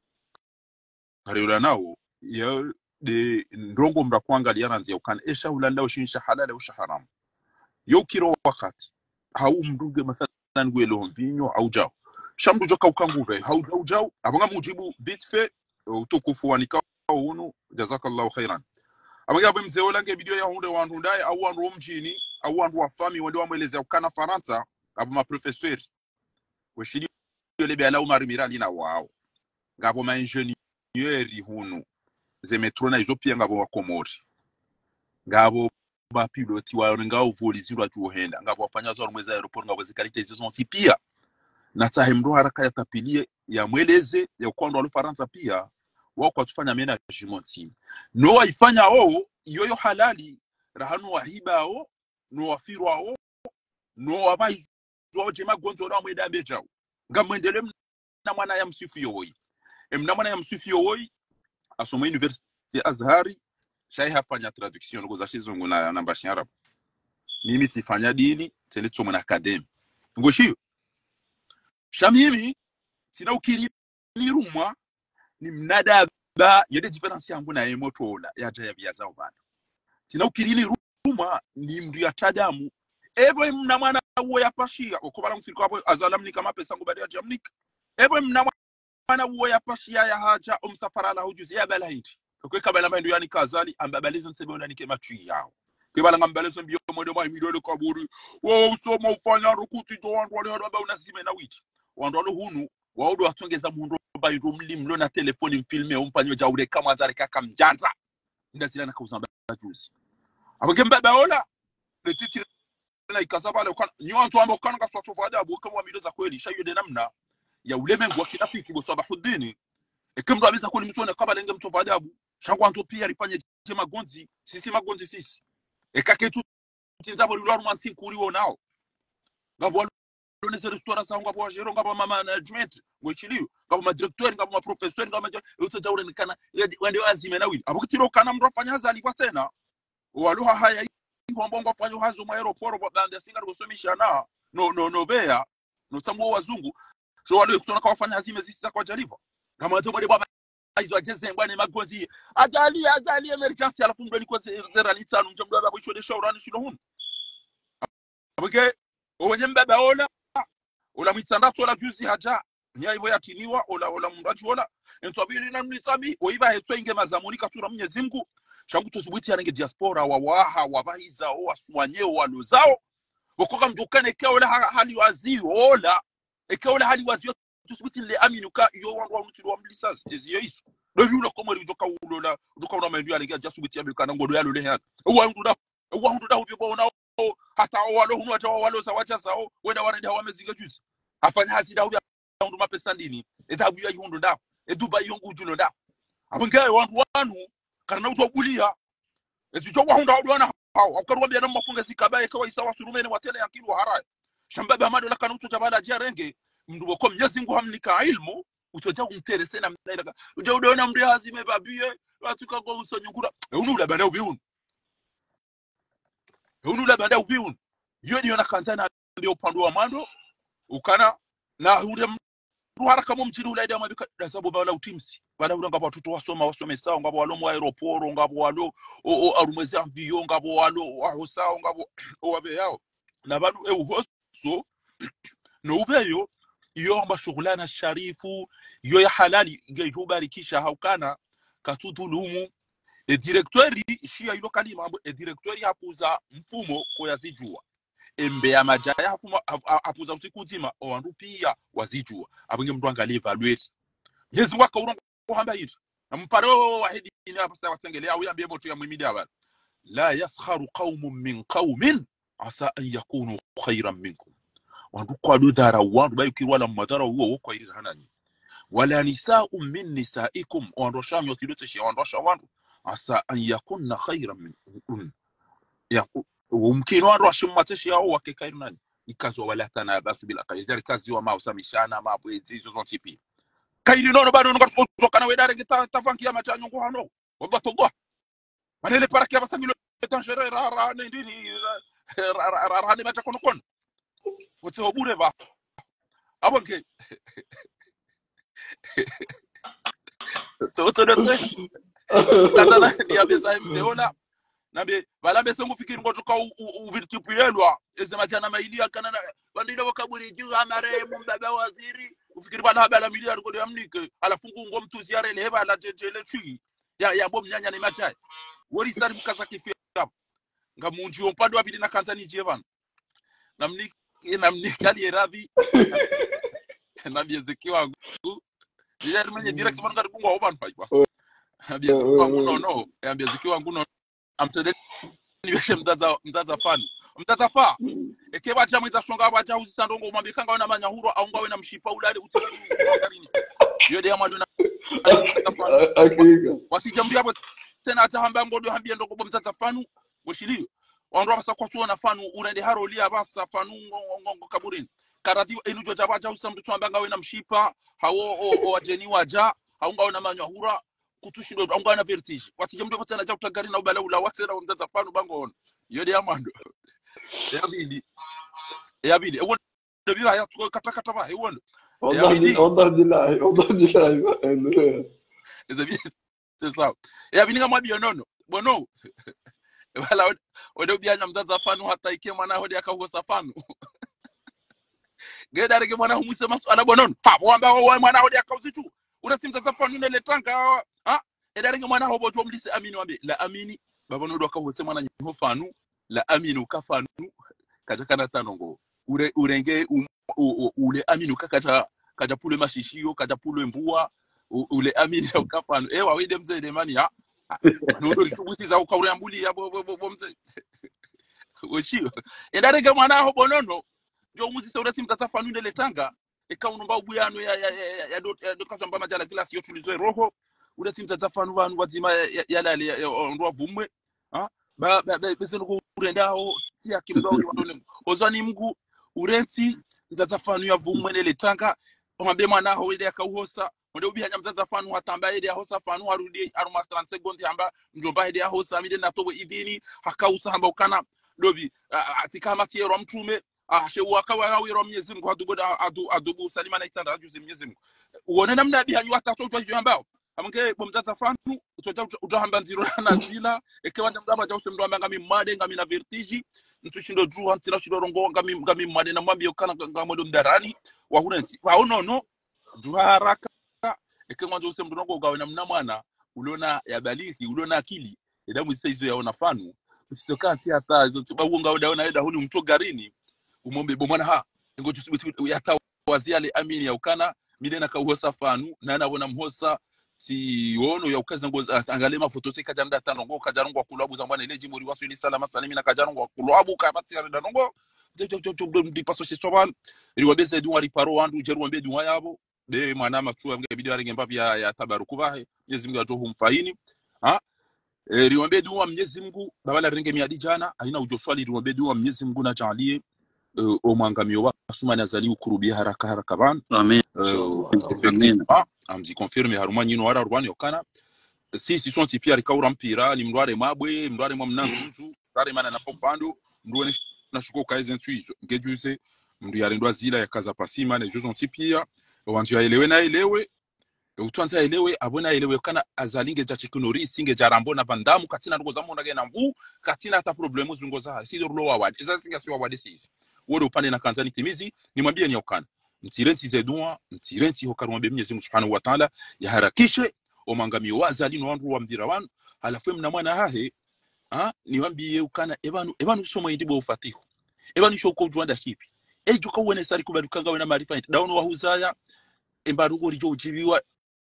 kariola nao ya de ndongo mra kuangalia ranzi ukana esha ulanda ushinsha halala usha haram yo kiro wakati hau mduge mathalan gwelo mvinyo au jao shamdu joka ukangure hau hau jao abanga mujibu vite fait utukufu wanika unu jazakallahu khairan abanga bemze olange video ya hunde wandu ndai au wandu mjini au wandu wa fami wende wamueleza ukana Faransa abo ma professeur weshidi lebe ala umar mirali na wao ngabo ma ingenieur hunu zemetrona izo pia ngabo wa Komori ngabo ba piloti wa ngao volizirwa juhenda ngabo wafanya zao mweza aeroport ngabo zikalite hizo zonti pia na tahemro haraka ya tapilie ya mweleze ya kwando wa Faransa pia wao kwa tufanya management no waifanya o yoyo halali rahanu wahiba o no wafirwa o no wabai zo jema gonzo na mweda bejao ngamwendele na mwana ya msifu yoi emna mwana ya msifu yoi asoma university Azhari shai hafanya traduction ngo za shizungu na namba Arabu mimi tifanya dini tele tsoma na academy ngo shiyo shamimi sina ukiri nirumwa ni mnadaba yede difference yangu na emotola yaja ya bya zao bana sina ukiri nirumwa ni mndu ya tadamu ebo mna mwana uwo yapashia okobala mfiriko abo azalamni kama pesa ngo badia jamnika ebo mna mwana uwo yapashia ya haja umsafara la hujuzi ya balahiti kwa kabala mendo yani kazali ambabaliza nsebona nike matri yao kwa bala ngambalezo mbio modo mwa midole kaburi wo usoma ufanya rukuti jo wandu wale haba unazime na witi wandu wale hunu waudo atongeza mundu bayiro mlimlo na telefoni mfilme umfanyo jaure kama zare kaka mjanza ndasila na kauzamba juzi abonge mbaba ola le titire na ikasaba le kana nyo antu amba kana kaswatu fada abo kama midoza kweli shayo de namna ya ulemengu wa kinafiki bo sabahuddini ekemdo abiza kweli mtu na kabala nge mtu fada abo shangwa antu pia alifanya jema gonzi sisi magonzi sisi ekaketu tinzabo lwa romantique kuriwo nao ngabo lone se restaurant sa ngabo wajero ngabo management ngochiliyo ngabo ma directeur ngabo ma professeur ngabo utsajaure nikana wende wazime na wili abukitiro kana mro fanya hazali kwa tena waluha haya ngombongo fanya hazo mu aeroport bande singa rugosomisha na no no no bea no tsamwo wazungu so wale kutona kwa fanya hazime zisi kwa jaliva kama watu bade baba hizo ajeze ngwane magonzi ajali ajali emergency alafu ndo liko zera litano mjomba baba ishode shaurani shilo hunu abuke owenye mbaba ola ola mitandatu ola juzi haja nya ibo yatiniwa ola ola mraji ola entwabiri na mnitsabi oiba hetso inge mazamuni katura Mwenyezi Mungu shangu tusubuti yanenge diaspora wa waha wabahiza o waswanyeo walozao bokoka mjokane keola hali wazi ola ekeola hali wazi tusubuti le aminuka yo wangu wa mtu wa mlisas eziyo isu do yulo komori joka ulola joka una mendu alega jasubuti yabekana ngodo yalo le hata wa hundu da wa hundu da ubibo na hata walo hunu hata walo za wacha zao wenda warende hawamezinga juzi afanya hasida huya hundu mapesa ndini etabu ya hundu da eduba yongu julo da abangaye wandu wanu kana utobulia ezijo wa hundu wadwana hao akarwambia na mafunga sikabaye kwa isawa surumene watele yakiru haraya shambaba amado la kana utojabala jarenge mndu ko Mwenyezi Mungu hamnika ilmu utoja kumterese na mnaila uja udaona mndu hazime babie watuka kwa usonyungura unula banda ubiun unula banda ubiun yo niona kanzana ndio upande wa mando ukana na ule mndu haraka mu mchiri ulaida mabika sababu bala utimsi bala uranga watoto wasoma wasome sawa ngabo walo mu aeroport ngabo walo o arumeze avion ngabo walo wahosao ngabo owabe yao na badu e uhoso no ubeyo iyo mashugulana sharifu iyo ya halali ngejubarikisha haukana katudhulumu e directori shia ilo kalima e directori hapuza mfumo kwa yazijua embe ya majaya hafumo hapuza usiku nzima owandu pia wazijua abenge mndu angalie evaluate yezi waka urongo kuhamba hitu na mparo wa hedi ina hapa watengelea au yambie moto ya mwimidi habari la yaskharu qaumun min qaumin asa an yakunu khayran minkum wandu kwa dudara wandu bayu kirwala madara huo wako iri hanani wala nisa'u min nisa'ikum wandu shamyo tilote shi wandu shawandu asa an yakunna khayran minkum ya umkino wandu washimateshi yao wakekairu nani ikazo wala tanabasu bila qaidari kazi wa mausamishana mabwezi hizo zontipi kairi nono bado ngo kutoka na wedare ngita tafankia machanyo ngo hano wabatogwa manele paraki abasangilo tangere rara ndini rara ni macha kono kono wote obure ba abonke to to dote tazana ni abeza mzeona nabe bala bese ngufikiri ngotoka uvirtipuyelwa ezema jana maili akana bandilo wakaburi juu amare mbaba waziri ufikiri bala bala miliari ko amnike alafungu ngo mtuzi yarele heba la jejele chi ya ya bom nyanya ni machai wori sari mkaza kifia ngamunji ompando abili na kanzani jevan namni namni kali radhi na biezeki wangu ndiye mwenye direct mwana kungo oban paipa biezeki wangu no no ya biezeki wangu no amtende niweshe mzaza mzaza fani mzaza fa ekeba cha mwiza shonga abacha uzisa ndongo umambikanga wana manyahuro au ngawe na mshipa ulale utikarini yode ya mwadona akika wakijambia hapo tena atahamba ngodo hambia ndongo mzaza fanu boshiliyo wandu basa kwa tuona fanu urende harolia basa fanu ngongo kaburini karati enujo tabacha usamdu twambanga we na mshipa hawo o wajeni waja haunga na manyahura kutushindo ungana vertige watije mdo patana cha utagari na ubala ula watena umzaza fanu bango yode amando yabili yabili ewo debi ya kata kata ba ewo والله والله بالله والله بالله ezabi c'est ça yabili ngama bi nono bono wala wode bianya mzaza fanu hata ike mwana hodi akahosa fanu gedare ke mwana humuse maswala bonon pa wamba wa mwana hodi akauzitu unatimzaza fanu nele tanga ha edare ke mwana hobo jomlise amini wambe la amini baba no doka hose mwana nyo fanu la amini ukafanu kaja kana tanongo ure urenge um, ule amini ukakaja kaja pule mashishio kaja pule mbua ule amini ukafanu ewa wide mzee de mani ha nondo likubusiza ukaurambuli ya bo bo bo mzee ochiyo edare ke mwana hobo nono jo muzi sauda timzaza fanu nele tanga ekaunomba ubuyano ya ya ya ya do kazamba majala glasi yo tulizo roho ule timzaza fanu vanhu wadzima yalale ya ndwa vumwe ha ba bezeno kurendao tia kimdo wandole ozani mgu urenti nzaza fanu ya vumwe nele tanga ombe mwana ho ile akauhosa onde ubihanya mzaza fanu hatamba ile ahosa fanu harudi aruma thirty seconds amba njomba ile ahosa amide natowe idini hakausa hamba ukana dobi atikama tiero mtume ashe wakawa awiro Mwenyezi Mungu adugoda adu adubu salima na itanda ajuzi Mwenyezi Mungu uone namna bihanyu atatotwa hivyo ambao amange bomzaza fanu utota utahamba nziro na zila ekewanda mdaba ja usemdo amba ngami made ngami na vertige ntushindo juu antira shidorongo ngami ngami made na mwambie ukana ngamodo mdarani wa hunensi wa unono duharaka ekewanda usemdo ngo gawe na mwana ulona ya baliki ulona akili edamu saizo yaona fanu usitokati hata hizo tibaunga udaona eda huni mto garini umombe bomana ha ngo tusibitu yatawazia le amini ya ukana midena kauhosa fanu na nabona mhosa si wono ya ukaza ngo angalema fotosi kajanda tanongo kajarongo kulabu za mwana ile jimuri wasuli salama salimi na kajarongo kulabu kabati ya danongo ndi paso chobal riwabeze duwa riparo wandu jeru wambe duwa yabo de mwana matsuwa mga bidio arenge mbapi ya, ya tabaruku bahe Mwenyezi Mungu atohu mfaini ha e, riwambe duwa Mwenyezi Mungu babala renge miadi jana haina ujoswali riwambe duwa Mwenyezi Mungu na jalie uh, o mwangamio wa suma nazali ukurubia haraka haraka ban amen uh, effectivement amzi confirme haruma nyino wara rwani okana si si son tipia rikaura mpira ni mndware mabwe mndware mwa mnanzuzu tare mana na popando ndone na shuko kaizen tuizo ngejuse mndu yarendwa zila ya kaza pasima na jozo tipia wantu ya elewe na elewe utwanza elewe abona elewe kana azalinge ja chikunori singe jarambo na bandamu katina ngoza mona gena mvu katina hata problemu zungoza si dorlo wawad eza singa si wawad sisi wode upande na kanzani timizi nimwambie ni okana mtirenti zedua mtirenti hokarumbe Mwenyezi Mungu Subhanahu wa Ta'ala yaharakishe omangamio wazali no wandu wa mbira wanu alafu mna mwana hahe ha niwambie ukana ebanu ebanu somo indibo ufatiho ebanu shoko ujwanda shipi ejo ka wone sari kubadukaga wena marifa dawono wahuzaya embarugo rijo ujibiwa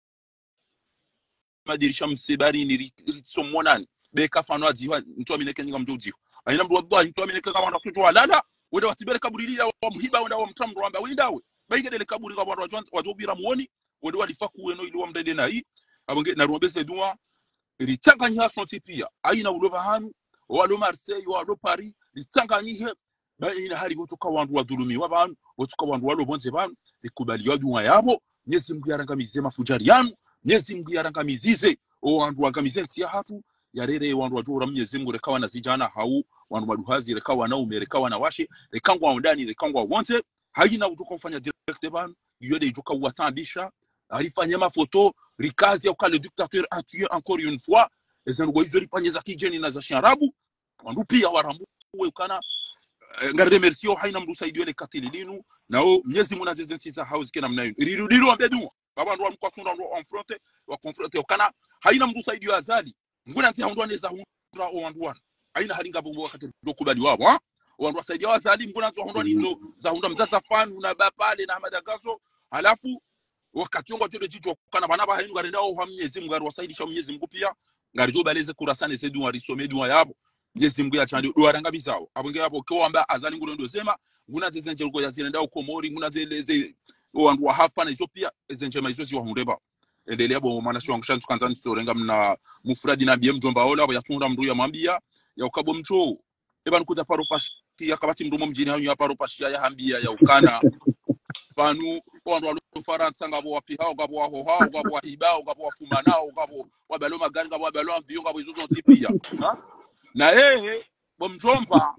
madirisha msibari ni somonani beka fano adziwa ntwa mineke nyinga mjojiho aina mdu wadwa ntwa mineke kama wana kutoa lala wede watibere kaburira wa mhiba wenda wa mtamro wamba windawe baigedele kaburi kwa watu wajobira muoni wede walifaku weno ili wamdede na hii abonge na rumbeze dua ritanganya sonti pia aina uloba hanu walo Marseille walo Paris ritanganyihe baina hali botuka wandu wadhulumi wabantu botuka wandu walo bonze bantu likubaliwa dua yabo Mwenyezi Mungu yarangamize mafujari yanu Mwenyezi Mungu yarangamizize o wandu wangamizensi ya hatu yarere wandu wajora Mwenyezi Mungu rekawa na zijana hau wandu maduhazi rekawa na ume rekawa na washe rekangwa ndani rekangwa wonze haina utuka kufanya direct ban yode ijuka watambisha alifanya mafoto rikazi ya le dictateur a tué encore une fois ezen goizo lifanyeza kijeni na za sharabu wandu pia warambu ukana ngarde merci o haina mdu saidio le katililinu nao Mwenyezi Mungu nazezensiza house kena mnayo rirudiro ambedu baba ndo amkwatunda ndo confronter wa confronter ukana haina mdu saidio azali nguna nti ndo aneza hundra o wandu wana haina halinga bombo wakati dokubali wabo ha wandu wasaidia wazali nguna nzo ndo nizo za hundra mzaza fanu na bapale na Madagaso halafu wakati ngo tole jicho kana bana ba hainu garenda o Mwenyezi Mungu ngari wasaidisha Mwenyezi Mungu pia ngari jo baleze kurasane zedu wari somedu yabo Mwenyezi Mungu ya chandi do aranga bizao abonge hapo kwa amba azali ngulo ndo sema nguna zezenje ngo yazirenda ukomori nguna zeleze wandu wa hafa na Ethiopia ezenje maizo si wahundeba endelea bo maana sho nganshantu kanzani sorenga mna mufradi na biem jomba ola abo yatunda mndu ya mambia ya ukabo mcho eba nkuza paro pashi ya kabati mndu mjini hanyu ya paro pashi ya hambia ya ukana panu wandu Faransa ngabo wapihao ngabo wahohao ngabo wahibao ngabo wafumanao ngabo wabalo magani ngabo wabalo mvio ngabo izo zonti pia na na yeye bomjomba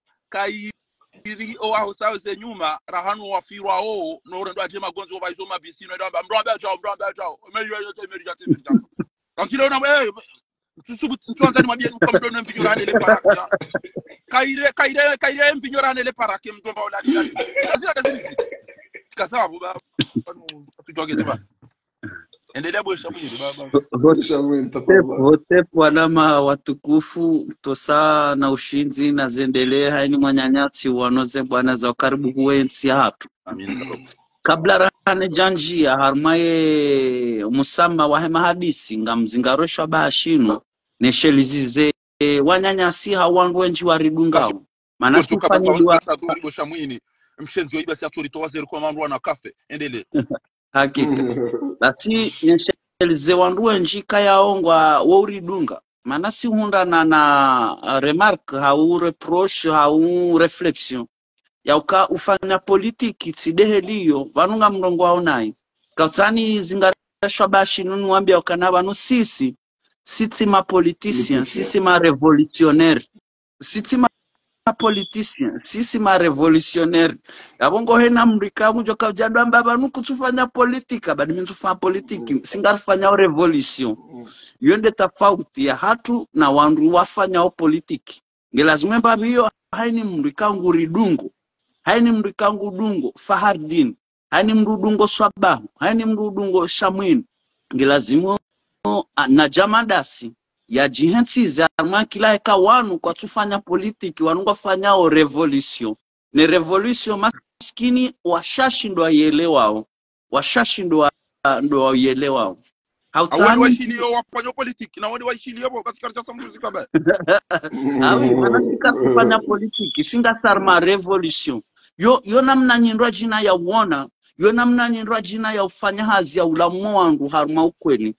kai iri o aho sawe ze nyuma rahanu wafirwa o no rendo aje magonzo wa izo mabisi no ndo mbramba jao mbramba jao meyo yo temeri jate temeri jate kankilo na we tusubu tuanza ni mwambie mkamdo na mvinyorane le parakia kaire kaire kaire mvinyorane le parakia mjomba wala ndani azira kazi kasawa baba tutoke tiba endelea bosha mwini baba bosha mwini wote wanama watukufu tosa na ushinzi na zendelee haini mwanyanyati wanoze bwana za karibu huensi hatu amin kabla rane janjia harmaye musama wa hema hadisi ngamzingaroshwa bashino neshelizize wanyanyasi hawandu wenji waridungao maana tufanyiliwa saturi bosha mwini mshenzi wa ibasi aturi towaze kwa mambo na kafe endelee hakika basi neshelize wandu wenji kayaongwa wouridunga maana si hunda na na remarque hau reproche hau reflexion yauka ufanya politiki tideheliyo vanunga mrongo wao nai kautani zingarashwa bashi nunu wambia wakana vanu sisi sisi ma politicien sisi ma revolutionnaire sisi ma politicien sisi ma revolutionnaire yabongo hena mrika mujo kajadwa mbaba nuku tufanya politika badi mimi tufanya politiki singarfanya revolution yonde tofauti ya hatu na wandu wafanya o politiki ngelazima mbabi hiyo haini mrika nguridungu haini mrikangu dungo Fahardin haini mrudungo Swabahu haini mrudungo Shamwin ngilazimu na jamadasi ya jihensiza arma kila eka wanu kwa tufanya politiki wanunga fanyao revolution ne revolution maskini washashindwa yelewao washashindwa ndo yelewao hautsani washilio wafanya politiki na wadi washilio bo kasikara cha muzika ba awi manasika kufanya politiki singa sarma revolution yo yo namna nyindwa jina ya uona yo namna nyindwa jina ya ufanya hazi ya ulamu wangu haruma ukweli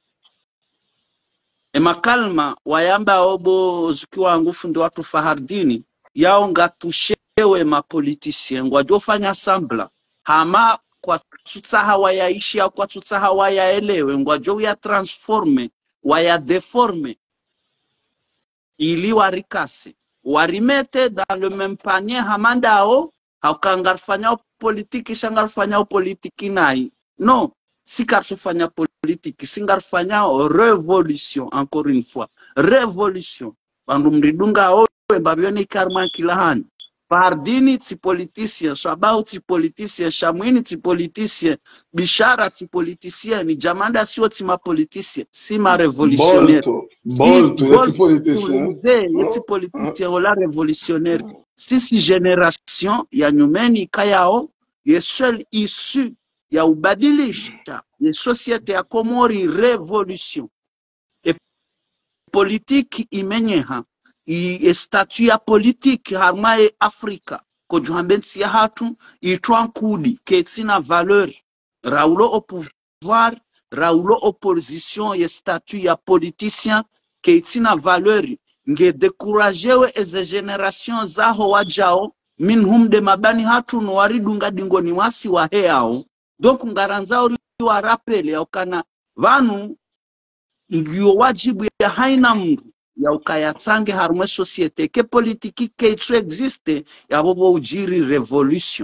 ema kalma wayamba obo zukiwa ngufu ndo watu Fahardini yao ngatushewe ma politicien ngwajo fanya sambla hama kwa tutsaha wayaishi au kwa tutsaha wayaelewe ngwajo ya transforme waya deforme ili warikase warimete dans le même panier hamandao haukangarfanya politiki shangarfanya politiki nai no sikarfanya politiki singarfanya revolution encore une fois revolution bandu mridunga owe babioni karma kilahani Fahardini ti politicien Shabau ti politicien Shamwini ti politicien Bishara ti politicien ni Jamanda sio ti ma politicien si ma revolutionnaire Bolto Bolto ti politicien ti politicien wala revolutionnaire sisi generation ya nyumeni kayao ye seul issu ya ubadilisha ye societe ya Komori revolution e politique imenyeha i statut ya politique harmae Afrika ko juhambensi ya hatu itwa nkudi ke sina valeur raulo au pouvoir raulo opposition ye statut ya politicien ke sina valeur nge dekurajewe eze generation zaho wajao minhum de mabani hatu no waridunga dingoni wasi wa heao donc ngaranza uri wa rapele ya ukana vanu ngio wajibu ya haina mndu ya ukayatsange harumwe societe ke politiki ke tu existe ya bobo ujiri revolution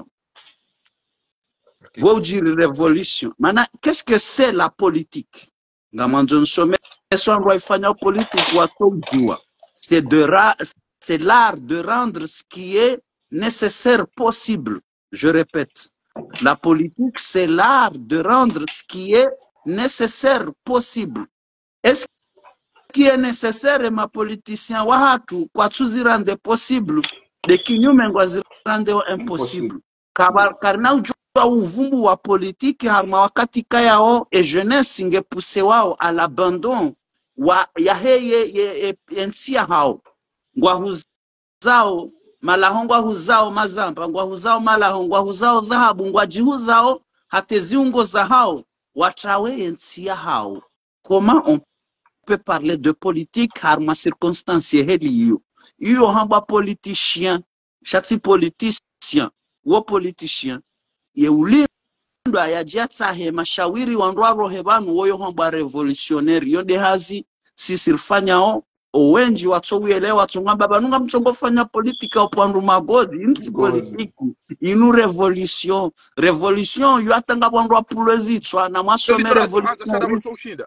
bo ujiri revolution mana qu'est-ce que c'est la politique ngamanzo nsome so ndo ifanya politique watojua c'est de c'est l'art de rendre ce qui est nécessaire possible. Je répète, la politique c'est l'art de rendre ce qui est nécessaire possible. Est-ce qui est nécessaire ma politicien wahatu kwa tuzirande possible de kinyume ngwazirande impossible kabar karna ujua uvumbu wa politiki harma wakati kayao e jeunesse ingepuse wao à l'abandon wa yaheye ye ensia hao ngwa huzao malahongwa huzao mazamba ngwa huzao malahongwa huzao dhahabu ngwa jihuzao hateziungo za hao watrawe ensia hao. Comment on peut parler de politique car ma circonstance est liée. Yo hamba politicien, chati politicien, wo politicien, ye uli ya jiatsahe mashawiri wandwa rohe banu woyo hamba revolutionary yonde hazi sisirfanyao owenji watsowielewa tsongamba banunga mtsongo fanya politika opwandu magodi inti politiki inu revolution revolution yo atanga bwandu apulezitswa na masome revolution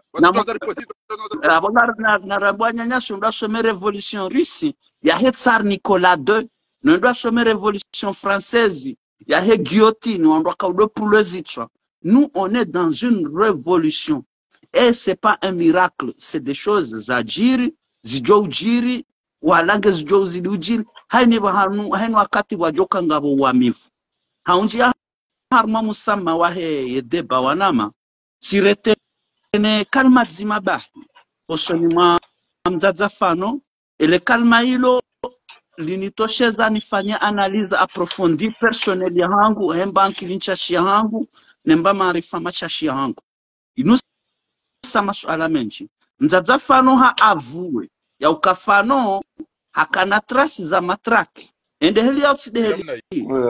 abonga na na rabwanya nyaso ndo some revolution risi ya Tsar Nicolas deux no ndo some revolution française ya he guillotine ndo kaudo pulezitswa. Nous on est dans une révolution et c'est pas un miracle, c'est des choses à dire zijo ujiri walange zijo zidi ujiri haini bahanu haini wakati wajoka ngabo wamifu haunji ya harma musamma wahe yedeba wanama sirete ne kalma zima bahi osoni ma mzaza fano ele kalma hilo linitosheza nifanye analyse approfondie personnel ya hangu hemba nkilinchashi ya hangu nemba maarifa machashi ya hangu inu sama suala menchi mzaza fano ha avue ya ukafano hakana trasi za matraki ende heli ya uside heli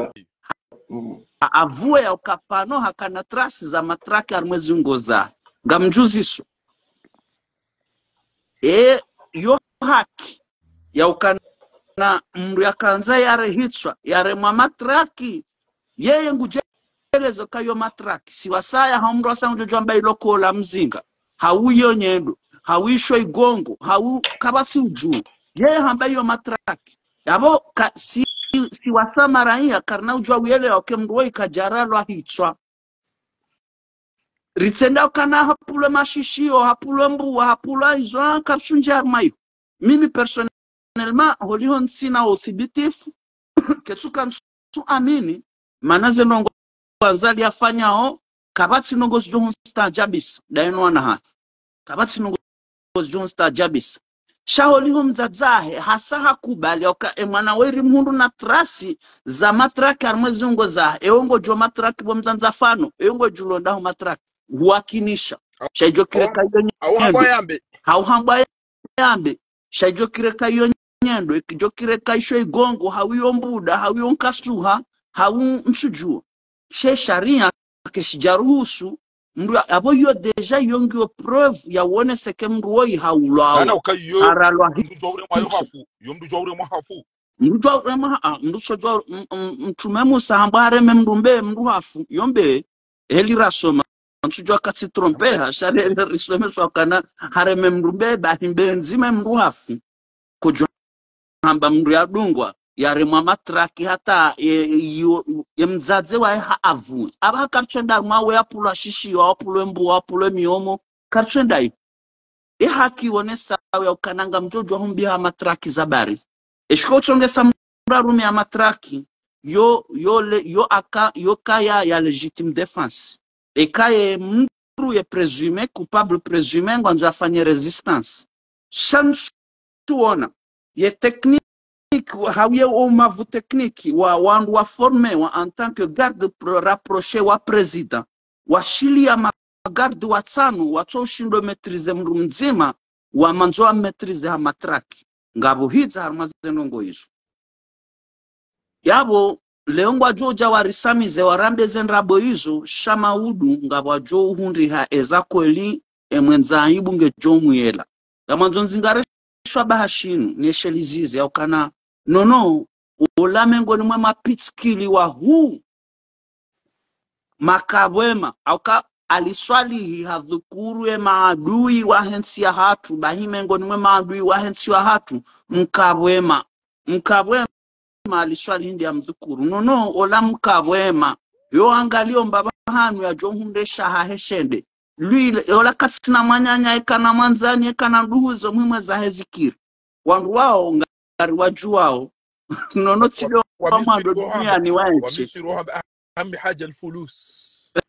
ha avue ya ukafano hakana trasi za matraki armwezi ngoza nga mjuziso e yo haki ya ukana mru ya kanza yare hitswa yare mwa matraki yeye ngujelezo kayo matraki siwasaya hamru wasa ngujojwamba iloko la mzinga hauyo nyendo hawisho igongo hau kabasi uju yeye hamba hiyo matraki yabo ka, si si wasama raia karna ujwa wele okemdo ikajaralo hitswa ritsenda kana hapule mashishio hapule mbu hapula izo kapsunja mayo mimi personnellement holihon sina uthibitifu ketsuka su amini manaze nongo kwanzali afanyao kabati nongo sjo stajabis daino ana ha kabati nongo sjo stajabis shaholiho mzazahe hasa hakubali oka emwana weri mhundu na trasi za matraki armezungo za eongo jo matraki bo mzanza fano eongo julonda ho matraki huakinisha shaijo kireka yonye au hamba yambe hau hamba yambe shaijo kireka yonye nyendo ikijo kireka isho igongo hawiyo mbuda hawiyo nkasuha hawu msujuo she sharia keshijaruhusu mdu abo yo deja yongyo preuve ya wone seke mdu woi haulao ana ukayo aralwa mdu jawre mwa hafu yo mdu jawre mwa hafu mdu jawre mwa mdu sojwa mtumemu sahambare mdu mbe mdu hafu yombe heli rasoma msujwa katsi trompe ha share risome sokana hare mdu mbe bahimbe nzime mdu hafu kujwa hamba mdu ya dungwa yare mwa matraki hata ye mzaze wa ha avu aba karchenda mawe apula shishi wa apula mbu wa apula miomo karchenda yi e haki wonesa ya ukananga mjojo humbi ha matraki zabari eshko chongesa mra rumi ya matraki yo yo le, yo aka yo kaya ya legitime défense e kaya mru ye présumé coupable présumé ngwanza afanye resistance sans tuona ye technique hawiye o mavu technique wa wandu wa formé wa en tant que garde rapproché wa président wa shili ya garde wa tsanu wa toshindo maîtriser mru mzima wa manzo wa maîtriser ha matraki ngabo hiza harmazeno ngo hizo yabo leongwa joja wa risamize warambe zenrabo hizo shamaudu ngabo jo hundi ha ezakweli emwenza ibu nge jomuyela ngamanzo nzingare shwa bahashinu neshelizize au kana nono ulamengo ni mwema pitskili wa huu makabwema au ka aliswali hadhukuru ya maadui wa hensi ya hatu bahimengo ni mwema maadui wa hensi ya hatu mkabwema mkabwema aliswali hindi ya mdhukuru nono ola mkabwema yo angalio mbaba hanu ya johunde shaha heshende lui ola katsina manyanya ekana manzani ekana nduhuzo mwimwe za hezikiri wangu wao ngari waju wao nono tido wamando dunia ni waenche wamisiru hamba hambi haja alfulus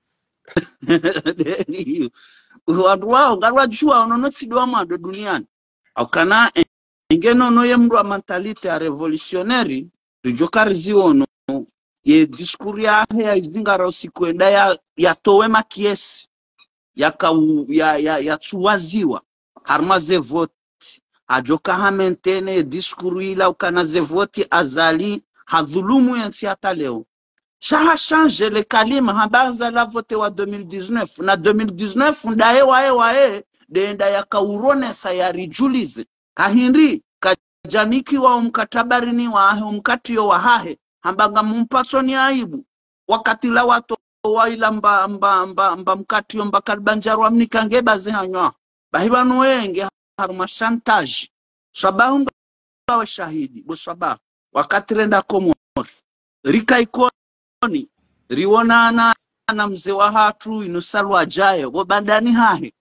wangu wao ngari waju wao nono tido wamando duniani au kana ingeno no ye mru wa mentalite ya revolutionary rijokari ziono ye diskuri ya ya izingara usikuenda ya ya towe makiesi ya ka ya ya ya tsuwaziwa harmaze vote ajoka hamentene diskuru ila ukana ze vote azali hadhulumu yansi hata leo shaha change le kalima hambaza la vote wa deux mille dix-neuf na deux mille dix-neuf ndaye wae wae denda ya kaurone sayarijulize kahindi kajaniki wa umkatabarini wa umkatio wa hahe hambaga mumpato ni aibu wakati la watu wa ila mba mba mba, mba mkatio mba kalbanjarwa mnikangeba zihanywa bahibanu wenge haruma chantage sabahu wa shahidi bo sabahu wakati renda komori rika ikoni rionana na mzee wa hatu inusalu ajaye bo bandani hahe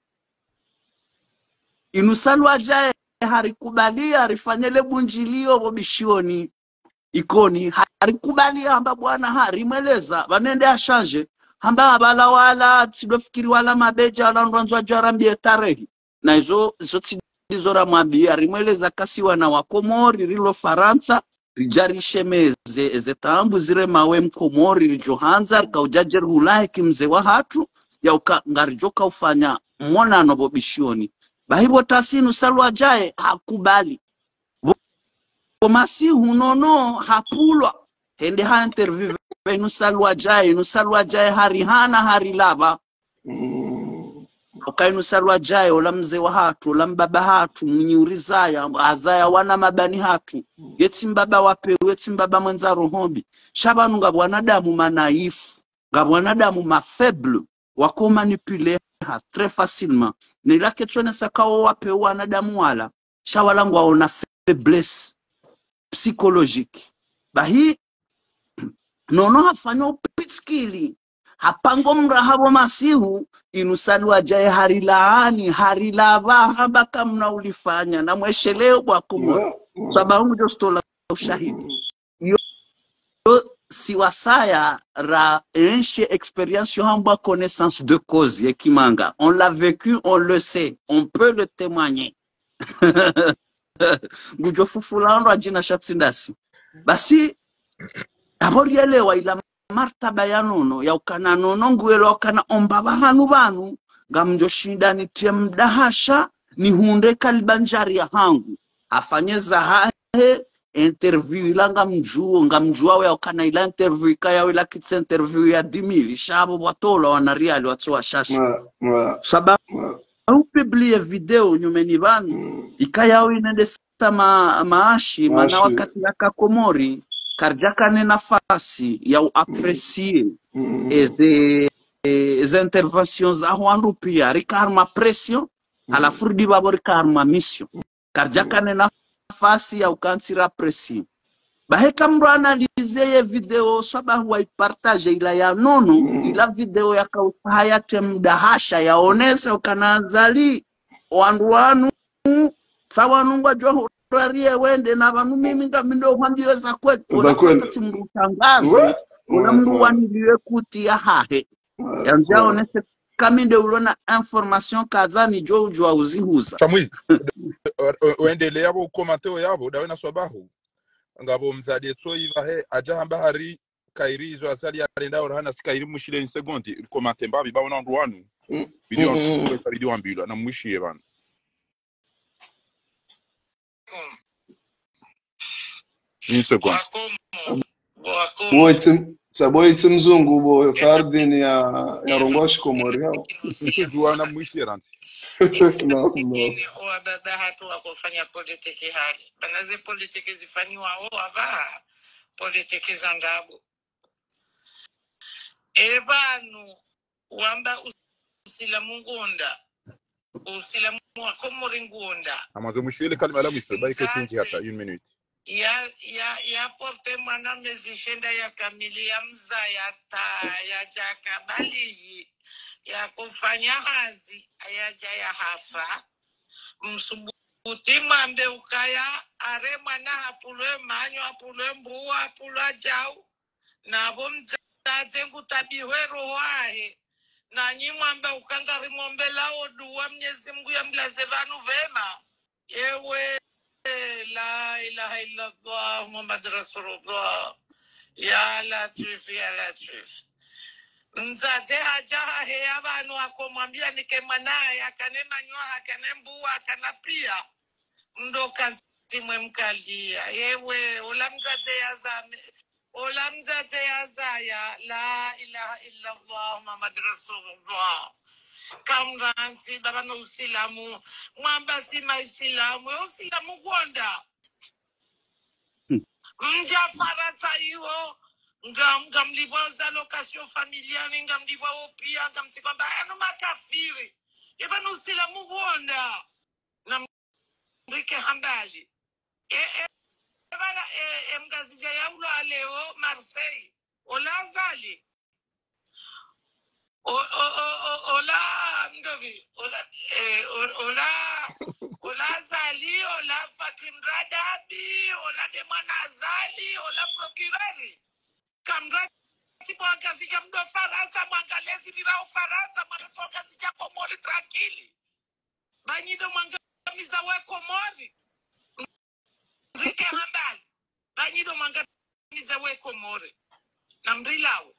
inusalu ajaye harikubalia harifanyele bunjilio bo bishioni ikoni harikubalia hamba bwana harimweleza banende ashange hamba abala wala tidofikiri wala mabeja wala ndwanzwa jarambie tarehi na hizo hizo zora mwambia harimweleza kasiwa na wakomori rilo Faransa rijarishe meze zetambu zire mawe mkomori Johanza kaujajer hulahe kimze wa hatu ya uka ngarijoka ufanya mwona anobobishioni bahibo tasinu salu ajaye hakubali komasi hunono hapulwa hende ha interview inu salu ajaye inu salu ajaye hari hana hari lava okainu salu ajaye ola mze wa hatu ola mbaba hatu mnyurizaya azaya wana mabani hatu yeti mbaba wape yeti mbaba mwenza rohombi shabanu nga wanadamu manaifu nga wanadamu mafaible wako manipuler ha très facilement ni lake tuone sakao wape wanadamu wala shawalangu waona faiblesse psychologique bahi nono hafanya upitskili hapango mrahabo masihu inusali ajaye hari laani hari lava habaka mna ulifanya na mwesheleo kwa kumo sababu ndio stola ushahidi yo siwasaya ra enche expérience hamba connaissance de cause yekimanga on l'a vécu on le sait on peut le témoigner ngujo fufulando ajina shatsindasi basi aborielewa ila martaba ya nono ya ukana nono nguelo kana ombaba hanu banu ngamjo shindani tie mdahasha ni hunde kalibanjari ya hangu afanyeza hahe interview ilanga mjuo ngamjua ya ukana ila interview ikaya ila kitse interview ya dimili shabo watola wanariali watoa shasha sababu au publie video nyumeni banu ikaya inende sama maashi mana wakati ya kakomori karjaka ne nafasi ya uaprecier eze eze interventions za huandu pia rikarma pression ala furdi babor karma mission karjaka ne nafasi ya ukansira pression baheka mro analize ye video sababu wa partage ila ya nono ila video ya kauhayate mdahasha yaonese ukanazali wandu wanu sawa nungwa jo raria wende na banu mimi ngamindo mwambio za kwetu unataka mrutangazo una mru waniliwe kuti ya hahe yanja onese kaminde ulona information kadha ni jo ujwa uzihuza Chamwi uendelea yabo komanteo yabo dawe na swabahu ngabo mzadi tso ivahe aja hamba hari kairi zo asali arenda orana sikairi mushile une seconde komante mbabi ba wana ndwanu video video ambilo na mwishiye bana une seconde Boitim saboiti mzungu bo kardini ya ya rongoshi komori hao sio juana mwishiye ranti no no wa baba hatu wa kufanya politiki hali banaze politiki zifanywa wao aba politiki za ndabu ebanu wamba usilamu ngunda usilamu wa komori ngunda amazo mwishiye kalima la mwisho baike tinji hata une minute ya ya ya porte mwana mezishenda ya kamili ya mza ya ta ya jaka bali ya kufanya hazi ayaja ya hafa msubuti mambe ukaya are mwana hapulwe manyo hapulwe mbuwa hapulwa jau na abo mzaze ngutabiwe rohahe na nyimwambe ukangari mombe lao duwa mnyezi mgu ya mlaze vanu vema yewe la ilaha illallah Muhammad Rasulullah ya latif ya latif mzaze haja he abantu akomwambia nike mwanaye akanema nywa akanembuwa akanapia ndo kazi mwe mkalia yewe ula mzaze yazame ola mzate ya zaya la ilaha illa Allah Muhammad Rasulullah kamranzi baba no usilamu mwamba si maisilamu usilamu gwonda mja faransa hiyo ngam ngamliboza location familiale ngamlibo pia ngamsikwamba anu makafiri yaba no usilamu gwonda na mrike hambali e e bala e mgazija ya ulo aleo Marseille olazali o o o ola mdobi ola eh ola ola zali ola Fatim Radabi ola de manazali ola procureur kamra sipo kazi ya mdo Faransa mwangalezi bila Faransa mwanatoka sija komori tranquili banyido mwangamiza we komori rike handali banyido mwangamiza we komori na mrilawe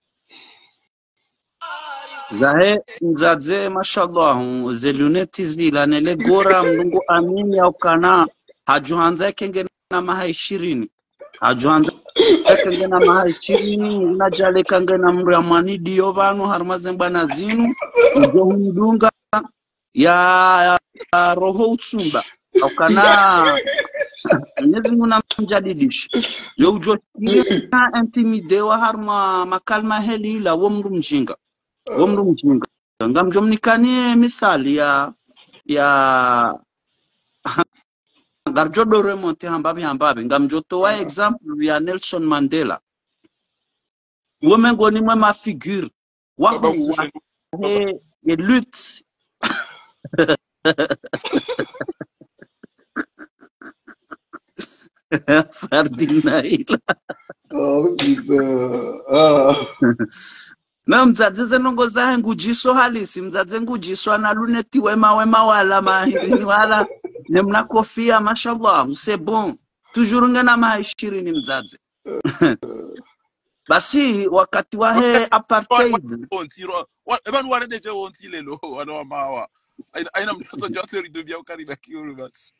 zahe mzadze mashallah ze luneti zila nele gora mdungu amini au kana hajuhanza kenge na maha ishirini hajuhanza kenge na maha ishirini na jale kenge na mru ya manidi yovanu harmazemba na zinu ujo mdunga ya, ya roho uchumba au kana nezingu na mjadidish yo ujo intimide wa harma makalma heli la womru mjinga womru mjinga ngamjomnikanie mithali ya ya garjodo remonte hambabi hambabi ngamjoto wa example ya Nelson Mandela womengo ni mwa figure wahu wa he ye lutte Ferdinand Oh, ah. na mzadze nongo za ngujiso halisi mzadze ngujiso na luneti wema wema wala mahini wala nemna kofia mashallah c'est bon toujours ngana ma ishirini mzadze basi wakati wa he apartheid ontiro ebanu warede je ontilelo wana mawa aina mtoto joteri dubia ukariba kiuru basi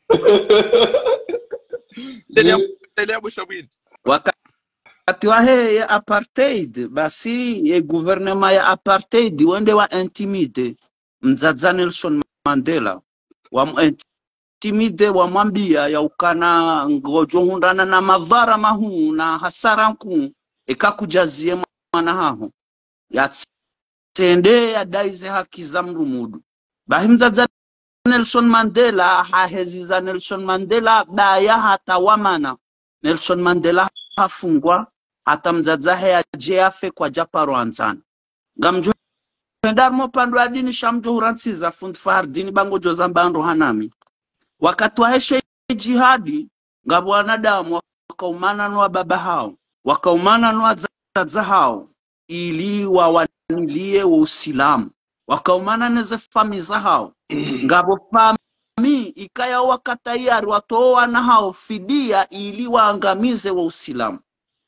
ndio ndio bushabid wakati Wakati wa he ya apartheid basi ye gouvernement ya apartheid wende wa intimide mzadza Nelson Mandela wa intimide wa mwambia ya ukana ngojo hundana na madhara mahu na hasara nku ikakujazie mwana haho ya tende ya daize haki za mrumudu bahi mzadza Nelson Mandela hahezi za Nelson Mandela baya hata wamana Nelson Mandela hafungwa hata mzadzahe ya jeafe kwa japa roanzana ngamjo ndarmo pandu adini shamjo huransiza fundi fardini bango jozambando hanami wakati wa heshe jihadi ngabo wanadamu wakaumana nwa baba hao wakaumana nwa zadza hao ili wawanilie wa usilamu wakaumana neze famiza hao ngabo fami ikaya wakatayari watoa na hao fidia ili waangamize wa usilamu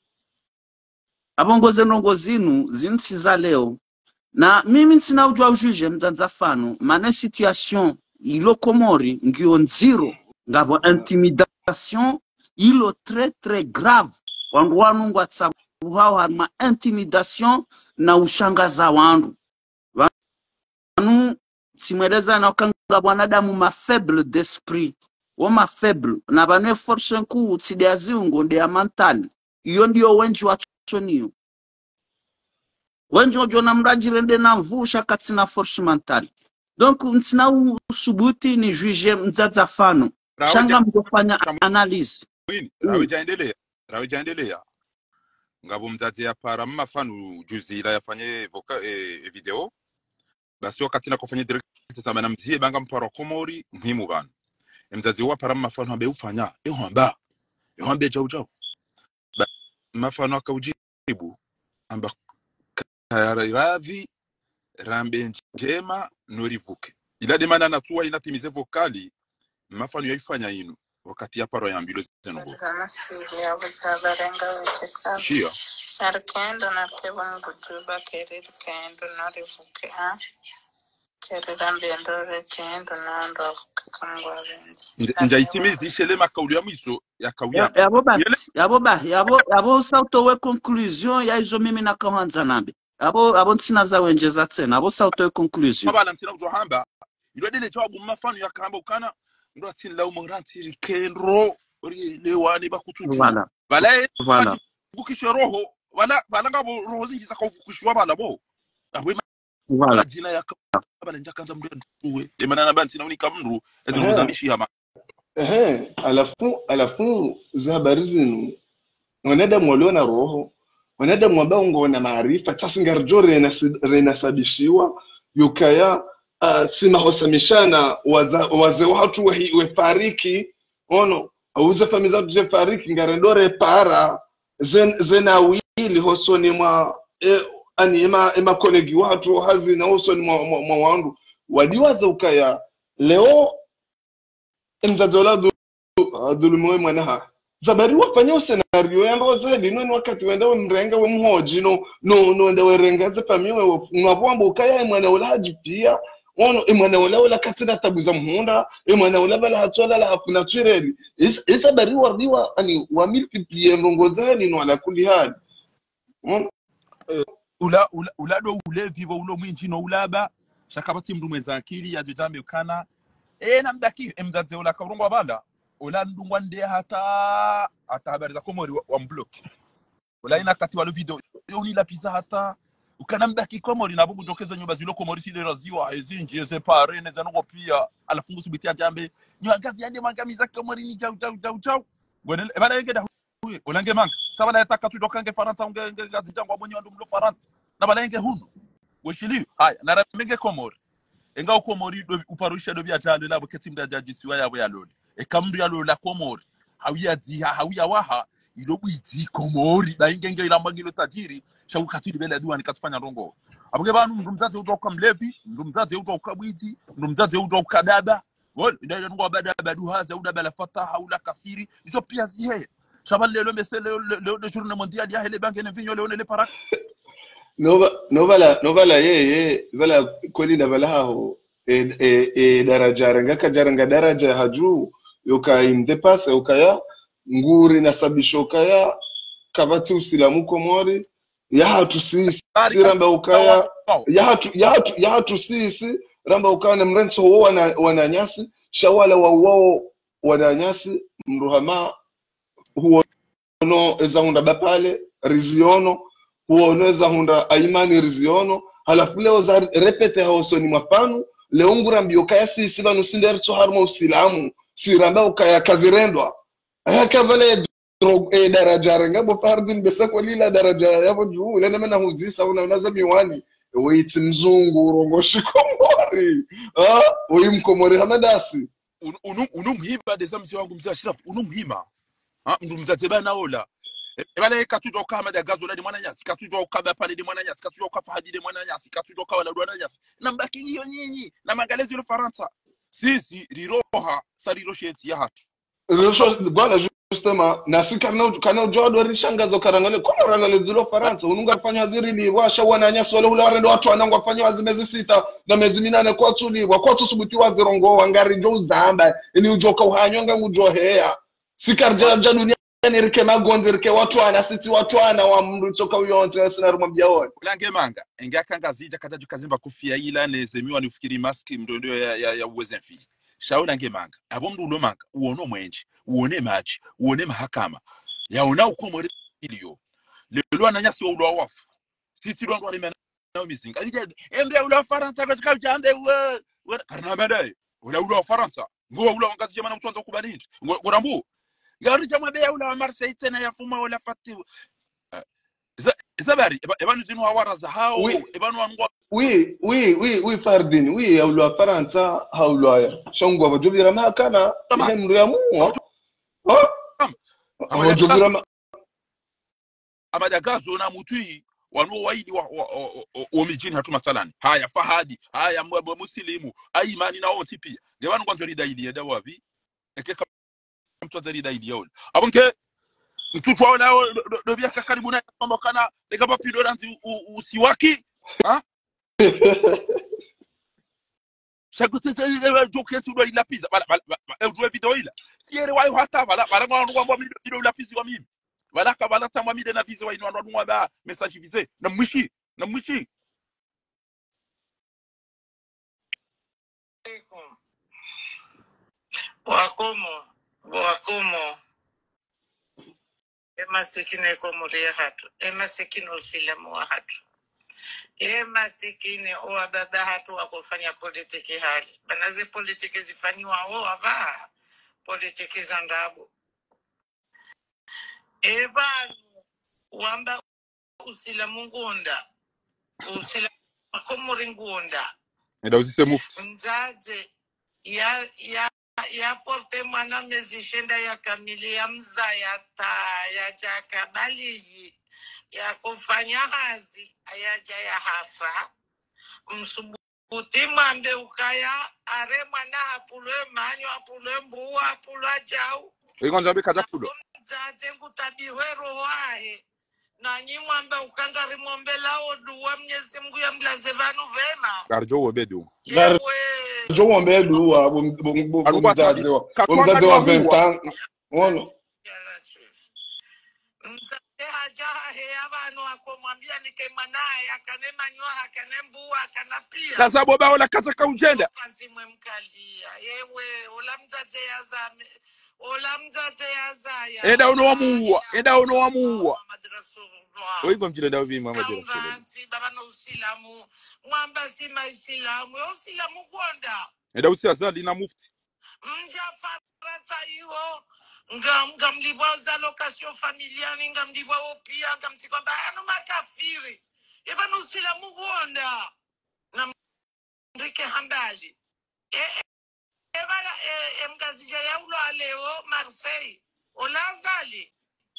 abongoze nongo zinu zinsi za leo na mimi nsina ujua ujuje mzanzafano mane situation ilo komori ngio nziro ngabo intimidation ilo très très grave wandu wanu ngwa tsabu hao harma intimidation na ushangaza wandu wanu simweleza na wakanga wanadamu ma faible d'esprit wa ma faible na bane force nku utside aziungo ndi ya mentali iyo ndiyo wenji wa choniyo wenji ojo na mrajirende na mvusha katsina force mentali donc ntsina usubuti ni juge mzaza fano shanga mkofanya analyse wini rawe jaendelea rawe jaendelea ngabo mzazi ya para mafanu juzi ila yafanye voka e, video basi wakati na kufanya direct zamana mzie banga mparo komori muhimu bana mzazi wa para mafanu ambe ufanya ehomba ehombe jau jau mafano akaujibu amba radhi rambe njema norivuke ila demana natuwa inatimize vokali mafano yaifanya inu wakati ya paro ya mbilo zeno shio narkendo narkebon gujuba kere kendo norivuke ha kere rambe ndore kendo nando kwangu avenzi Nja- njaitimizi ishele makauli ya mwiso ya kauyama yabo basi uyele yabo ba yabo yabo sautowe conclusion ya izo mimi na kawanza nambe abo abo ntsina za wenjeza tena abo sautowe conclusion mabala mtina kutohamba ilo dele jawabu mafano ya kamba ukana ndo atini la umoranti rikendro ori lewani bakututu voilà bala voilà vukishe roho wala bala ngabo roho zinji za kuvukishwa bala bo abwe voilà madina ya bala nja kanza mndu nduwe demana na banti na unika mndu ezo Ehe, muzambishi hama ehe, alafu alafu za habari zinu wanadamu walio na roho, wanadamu ambao ngona maarifa tasingarjo renasabishiwa yukaya uh, simahosamishana waza- wazee watu wahi- wefariki ono auze famiza tuje fariki ngarendore para zen zenawili hosoni mwa e, ani ema ema kolegi watu hazina hosoni mwa, mwa, mwa wandu wadiwaza ukaya leo mzazola dhulumiwe mwanaha zabari wafanya scenario ya roza lino ni wakati wenda mrenga we mhoji no no no nda werengaze pamiwe mwavomba ukaya mwana ulaji pia ono mwana ula ula katina tabuza mhunda mwana ula bala hatola la afuna twireli isa bari wardiwa ani wa multiplier ndongoza lino ala kuli hali ono ula ula ula do ulevi bo ulo mwinji no ulaba shakabati mndu mwenza akili ya jijambe ukana e na mdaki mzaze ula kaurungo bala ula ndungwa nde hata hata habari za komori wa, wa mblock ula ina kati walo video yoni la pizza hata ukana mdaki komori na bubu jokeza nyumba zilo komori sile raziwa ezinji eze pare ne zanoko pia alafungu subitia jambe nyanga vyande mangamiza komori ni jau jau jau jau bwana bana yengeda huye ulange manga sabala yataka tudokange faransa unge ngazitangwa mwenye ndu mlo faransa na bala yenge hunu weshili haya na ramenge komori enga ukomori do uparusha do byatando labo keti mdajaji siwa yabo yaloni e kamdu yalo la komori hawiya di hawiya waha ilobu idi komori ba ingenge ilambangilo tajiri shawukatiri bele duani katufanya rongo abuge banu mndu mzazi utoka mlevi mndu mzazi utoka bwiti mndu mzazi utoka daba wol ndio ngo bada badu haza uda bala fataha ula kasiri izo pia zihe shabal lelo mesele le journée mondiale ya hele banque ne vinyo le on le parak nova novala novala yeye vala kweli na vala hao e, e, e daraja ranga kajaranga daraja haju yoka imdepasa yokaya nguri na sabishoka ya kabati usilamu komori ya hatu sisi ramba ukaya ya hatu ya hatu ya hatu sisi ramba ukaya na mrenso wao wana wananyasi shawala wa wao wananyasi mruhama huo no ezaunda bapale riziono huoneza hunda aimani riziono halafu leo za repete hauso ni mapanu leo ngura mbioka ya sisi banu sinderso harmo usilamu siramba ukaya kazirendwa haka vale drog e daraja renga bo fardin besa kwa lila daraja yabo juu lena mena huzisa una unaza miwani wait mzungu rongo shikomori ah oi mkomori hamadasi unu unu mhiba de zamzi wangu mzee Ashraf unu mhima ha mndu mzaze bana ola ebale katudo kama da gazo ladi mwana nyasi katudo kaba pale di mwana nyasi katudo kafa hadi di mwana nyasi katudo kawa la mwana nyasi na mbaki hiyo nyinyi na magalezi yo Faransa sisi riroha sariro sheti ya hatu risho bwana justement na sikarna kana jodo rishangazo karangale kama rangale zilo Faransa ununga fanya waziri ni washa wana nyasi wale ule warendo watu wanangu fanya wazi mezi sita na mezi minane kwa tuliwa kwa tusubuti wazirongo wangari jo zamba ni ujoka uhanyonga ujohea sikarja dunia nirike magonzi rike watu ana siti watu ana wa mndu toka uyonte sina rumwambia wao ulange manga engakanga zija kazaju kazimba kufia ila nezemiwa ni ufikiri maski mdondo ya ya, ya uwezenfi shaula nge manga abo mndu ulo manga uono mwenji uone machi uone mahakama yaona ukomori iliyo lelo ananyasi wa ulo wafu siti ndo ndo alimena na mizinga alije embe ulo Faransa katika jambe we karna badai ulo ulo Faransa ngo ulo wangazi jamana mtwanza kubali ngo rambu ngari jamwe be ula Marseille tena yafuma wala fati zabari ebanu zinu hawaraza hao ebanu angwa oui oui oui oui pardon oui aulwa Faransa haulwa ya shongwa bajubira mahakama hemru ya mu ha bajubira ma amadagazo na mutui wanu waidi wa wa mijini hatu mathalani haya fahadi haya mwa muslimu ai imani na wote pia ngebanu kwanza lidaidi ya dawabi ekeka mtu azalida idiol abonke mtutu wao nao do biaka karibu na kwamba kana lekaba pidoranzi usiwaki ha chaque c'est joke tu dois il lapise voilà voilà jouer vidéo il tiere wa hata voilà voilà ngwa ngwa vidéo lapise wa mimi voilà ka voilà ta mami de na vise wa ino ndo ngwa ba message visé na mwishi na mwishi wakomo wakomo emasikine komulia hatu emasikine usilamu wa hatu emasikine owa baba hatu wakufanya politiki hali banaze politiki zifanyiwa owa ba politiki za ndabu ebanu wamba usilamu ngunda usilamu komuri ngunda ndio usise mufti mzaze ya ya ya porte mwana mezishenda ya kamili ya mza ya ta ya jaka baliji ya kufanya hazi ayaja ya hafa msubuti mwambe ukaya are mwana hapulwe manyo hapulwe mbuwa hapulwa jau ingo njabe kaja pulo mzaze ngutabiwe rohahe na nyimwambe ukangari mwombe lao duwa mnyezi mgu ya mlaze vanu vema garjo webedu yewe jo wombe duwa bomzaze wa bomzaze wa vingt ono mzaze hajaha he abanu akomwambia nikemanaye akanema nywa akanembuwa akanapia sasa boba ola kataka ujenda kanzimwe mkalia yewe ola mzaze yazame ola mzaze yazaya enda uno wamuwa enda uno wamuwa oigo mjile ndawo bi mama jira sile baba no usilamu mwamba sima isilamu usilamu kwanda enda usi azali na mufti mja faransa hiyo ngam ngamlibwa za location familiale ngamlibwa opia ngamtikwa bano makafiri eba no usilamu kwanda na ndike hambali e ebala emgazija ya ulo aleo Marseille olazali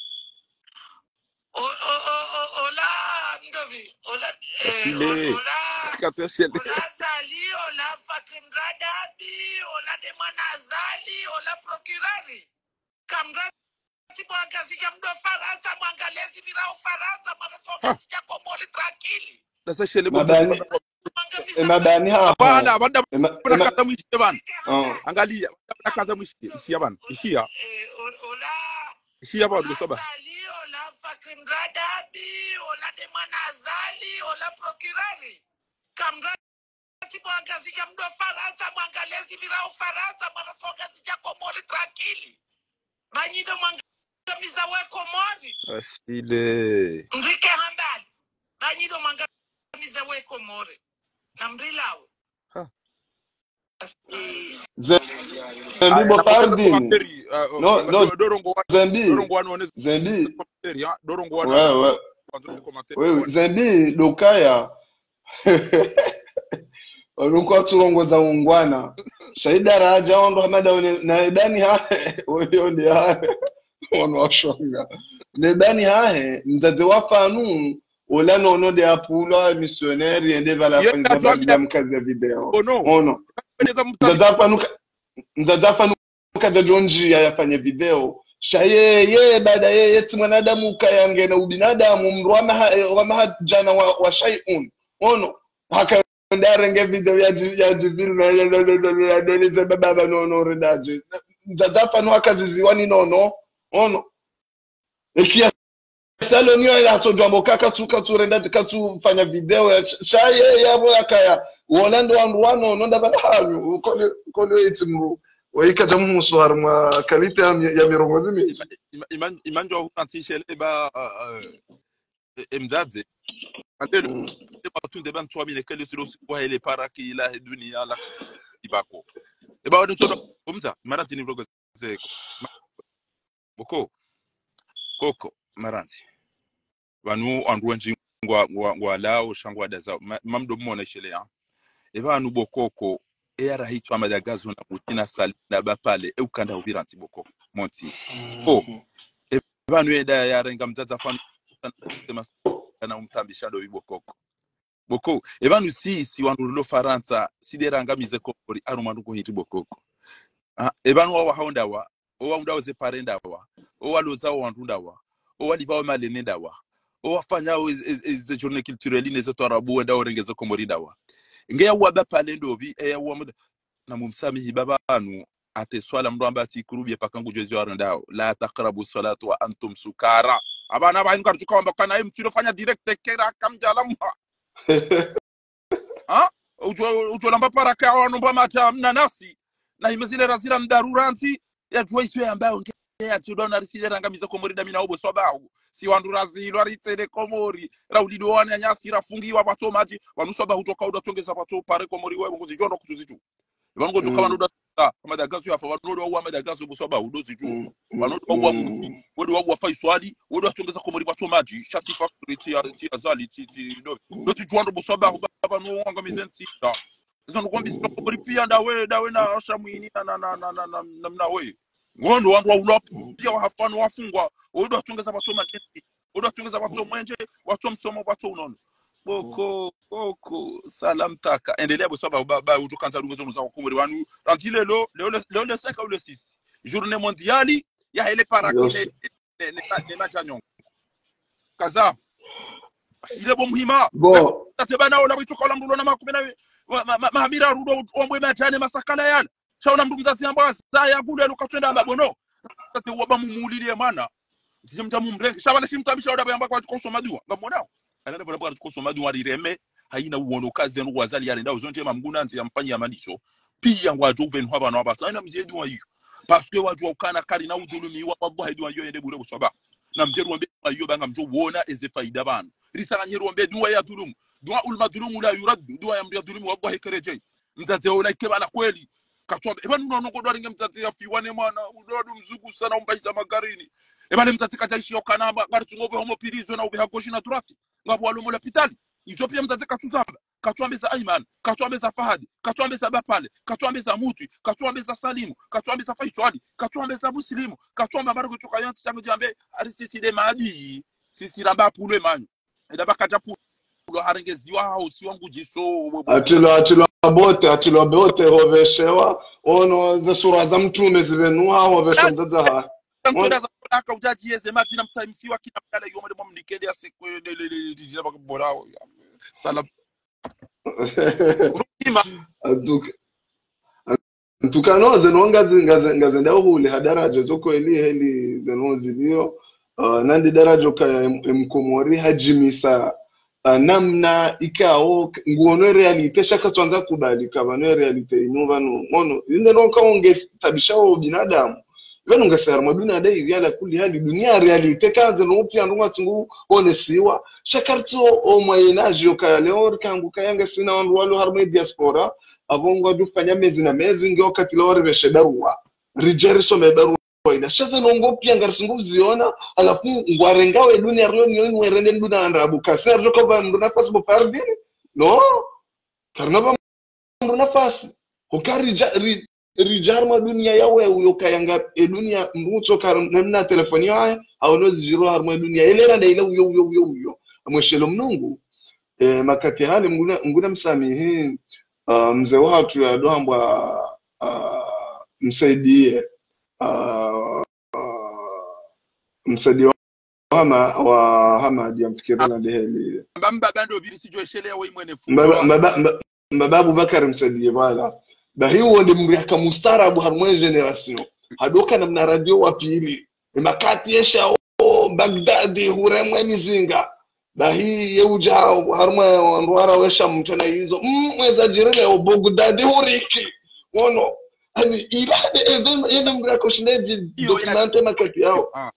o o o ola ndobi ola ola ola zali ola Fatim Radabi ola de manazali ola procureur kamra sibwa gazija mdo Faransa mwangalezi bila Faransa mwana sija komoli tranquille sasa shele mabani mabani hapa bana banda bana kata mwishi bana angalia bana kaza mwishi ishia bana ishia ola ishia bana saba ola Fatim Radabi ola de manazali ola procureur kamra sibwa gazija mdo Faransa mwangalezi bila Faransa mwana sija komoli tranquille banyido mwangamiza we komori ashile ndike handali banyido mwangamiza we komori na mrilawe Zembi bopardini no no dorongo Zembi dorongo wano Zembi dorongo wano wewe Zembi dokaya Olunko turongoza ungwana Shaida raja ondo hamada na idani hahe wewe ndio hahe wanawashonga nedani hahe mzaze wafanu ola nono de apula missionnaire ende vala fanya baada mkazi ya video ono mzaza nuka mzaza nuka jonji yafanya video shaye ye baada ye yeti mwanadamu kayange na ubinadamu mrwama wa jana wa, wa shay'un ono haka ndarenge video ya ya video na donize baba no no redaje mzaza fanu akaziziwani nono ono ekia salonio ya tojambo kaka tu katu renda katu fanya video shaye yabo yakaya Orlando wano no ndabala hayo kole kole itimru waika jamu swar ma kalite ya mirongozi mi iman imanjo hutantishe ba emzaze anteno partout de vingt-trois mille kele silo kwa ile paraki la dunia la ibako eba wadu todo kumza maranti ni vlogo zeko boko koko maranti vanu andwenji ngwa ngwa ngwa lao shangwa daza mamdo mona shele ya eba nu bokoko era hitu amadagazo na mutina sali na bapale e ukanda ubiranti boko monti oh eba nu eda ya renga mzaza fanu na umtambisha do bokoko boko eba nu si si wanulo faransa sideranga mize kokori arumanu ko hiti bokoko ah eba nu wa haonda wa o wa ndawo ze parenda wa o wa loza wa ndunda wa o wa liba wa malenenda wa o wafanya ize journée culturelle inezo twarabu wenda orengeza komori dawa ngeya waba pale ndobi eya wamuda na mumsamihi babanu ate swala mndo ambati kurubye pakangu jezi warandao la taqrabu salatu wa antum sukara abana ba ingar tukomba kana imtilo fanya direct kera kamjalam ha ujo ujo lamba para ka wanu ba mata nanasi na imezile razira ndaruranti ya jua iswe ambayo ya tudona risile rangamiza komori da mina obo sobahu si wandu razilo aritele komori raudido wana nyasi rafungiwa bato maji wanusoba hutoka udatongeza bato pare komori wewe ngozijono kutuzitu wango duka wanu da kama dagazo yafa wanu wa madagazo busoba udozitu wanu wa muti wodi wa fa iswadi wodi atongeza komori bato maji shati factory ti ti azali ti ti do do ti jwando busoba baba no wanga mizenti da zanu kombi komori pia ndawe dawe na ashamwini na na na na na na we ngondo wandu wa ulop pia wafano wafungwa wodi atongeza bato maji wodi atongeza bato mwenje watu msomo bato unono boko boko salam taka endelea busoba baba utokanza lungo zono za komori wanu rantile lo le le le cinq ou le six journée mondiale ya ile para kile ne ne na chanyon kaza ile bomuhima bo tatebana ola bituka ola mdulo na makumi na mahamira rudo ombwe matane masakala yana chaona mndu mzazi amba saya kule lokatwenda mabono tate waba mumulilie mana ndimta mumrenga shabana shimtabisha oda bayamba kwa kusoma dua ngamona alana bora bora kusoma dua rireme haina uono kazi no wazali yale ndao zonje mamguna nzi yampanya amaniso pia ngwajo ben haba no abasa ina mzedu wa hiyo parce que wajua ukana kali na udulumi wa wallahi dua hiyo ende bure busaba na mjeru wambe hiyo banga mjo wona eze faida bana risanganyero wambe dua ya dulum dua ul madlum la yurad dua ya mja dulum wallahi kereje mzaze ola kebala kweli katwa ebanu no ngo doringe mzaze ya fiwane mwana udodu mzugu sana umbaisa magarini ebale mzaze kajaishi yokanamba ngari ngobe homo pirizo na ubehagoshi na turati ngabo walomo la pitali izo pia mzaze katuzamba katwambeza Aiman katwambeza Fahadi katwambeza Bapale katwambeza Mutwi katwambeza Salimu katwambeza Faiswadi katwambeza Muslimu katwamba bariko tukayonti changu jambe arisisi de maji sisi ramba pulwe manyu edaba kajapu lo harengeziwa hao si wangu jiso atilo atilo bote atilo bote hoveshewa ono za sura za mtume zivenua hovesha mzaza ha Ntoda za kulaka ujaji yeze mati na mtaimsiwa kina mkala yomode mwamnikende ya seku dijila baka borao salam Antuka Antuka no zeno ngazi ngazi ngazi ndao huli hadarajo zoko eli heli zeno zilio uh, nandi darajo ka mkomori hajimisa uh, namna ikao nguono realite shaka tuanza kubali kama no realite inuva no mono inde no kaonge tabishao binadamu wenu ngasara maduna dai yala kuli hali dunia realite kaza no pia ndo tsungu onesiwa shakarto o moyenage yoka leo kangu kayanga sina wandu walo harme diaspora abongo dufanya mezi na mezi ngi wakati leo rimeshedarwa rijeriso medarwa ina shaza no ngo pia ngarsingu ziona alafu ngwarengawe dunia rio ni werende nduna andabu kaser joko ba ndo nafasi bo pardi no karnaba ndo nafasi hokari rijarma dunia yawe uyoka yanga e dunia mbuto karna telefoni haya awanozi jiro harma dunia elera da ile uyo uyo uyo uyo amweshelo mnungu e, makati hali nguna nguna msamihi uh, mzee watu ya dohambwa uh, msaidie uh, uh, msaidie hama wa hama dia mfikirana deheli mbamba bando bili sijoeshele wa imwene funga mbaba mbababu Bakari msaidie wala da hiyo ndi mriaka mustarabu harmoni generation hadoka na mna radio wa pili makati yesha o Baghdadi huremwe mizinga da hii yeuja harma ndwara wesha mtana hizo mweza jirele o Baghdadi huriki wono ani ilade even yenda mriaka shineji documente makati yao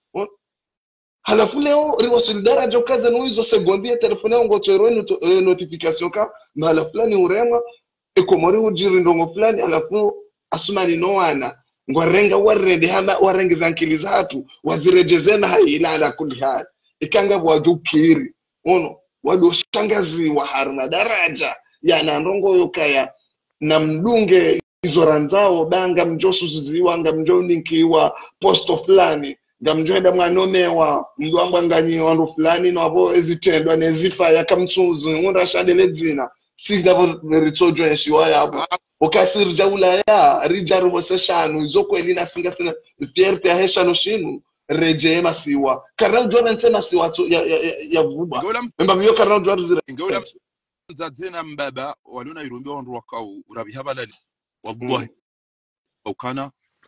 halafu leo riwasili daraja kaza no hizo sekondi ya telefoni yangu chero notification ka mahala fulani huremwa ekomori ujiri ndongo fulani alafu asumani noana ngwarenga warede hama warenge zankili zatu wazirejezena haila ala kulli hal ikanga bwajukiri ono wado shangazi wa harna daraja yana ndongo yokaya na mdunge hizo ranzao banga mjosu ziwa nga mjoni nkiwa posto fulani ngamjoda mwanomewa mdwangwa nganyi wandu fulani no abo ezitendwa nezifa yakamtsuzu ngunda shadele dzina sigavo ritojo yeshiwa yabo okasir jaula ya rijaru hoseshanu izoko elina singa sina fierte ya heshano shinu reje masiwa karau jona nsema siwa ya ya, ya vuba mbaba yo karau jona zira zadzena mbaba waliona irumbi wandu wakao urabihaba lali wallahi au kana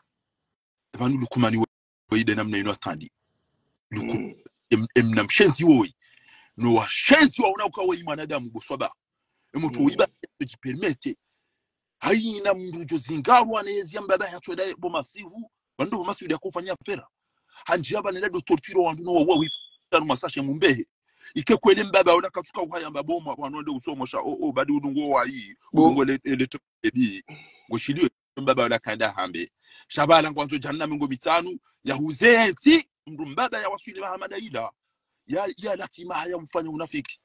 banu lukumani weide namna ino atandi lukum emna mshenzi woi no washenzi waona ukawa imanadamu goswaba emoto wiba jipermete haina mrujo zingaru anezi mbaba yatweda bomasihu bandu bomasihu ya kufanya fera hanjaba nenda do torture wandu no wawa wifanu masashe mumbehe ike kwele mbaba ona katuka uhaya mbaboma wanonde usomosha o o badi udungo wa yi udungo le le ebi goshiliwe mbaba ona kanda hambe shabala ngwanzo janna mingo mitanu ya huzenti mndu mbaba ya waswili mahamada ila ya ya latima haya mfanya unafiki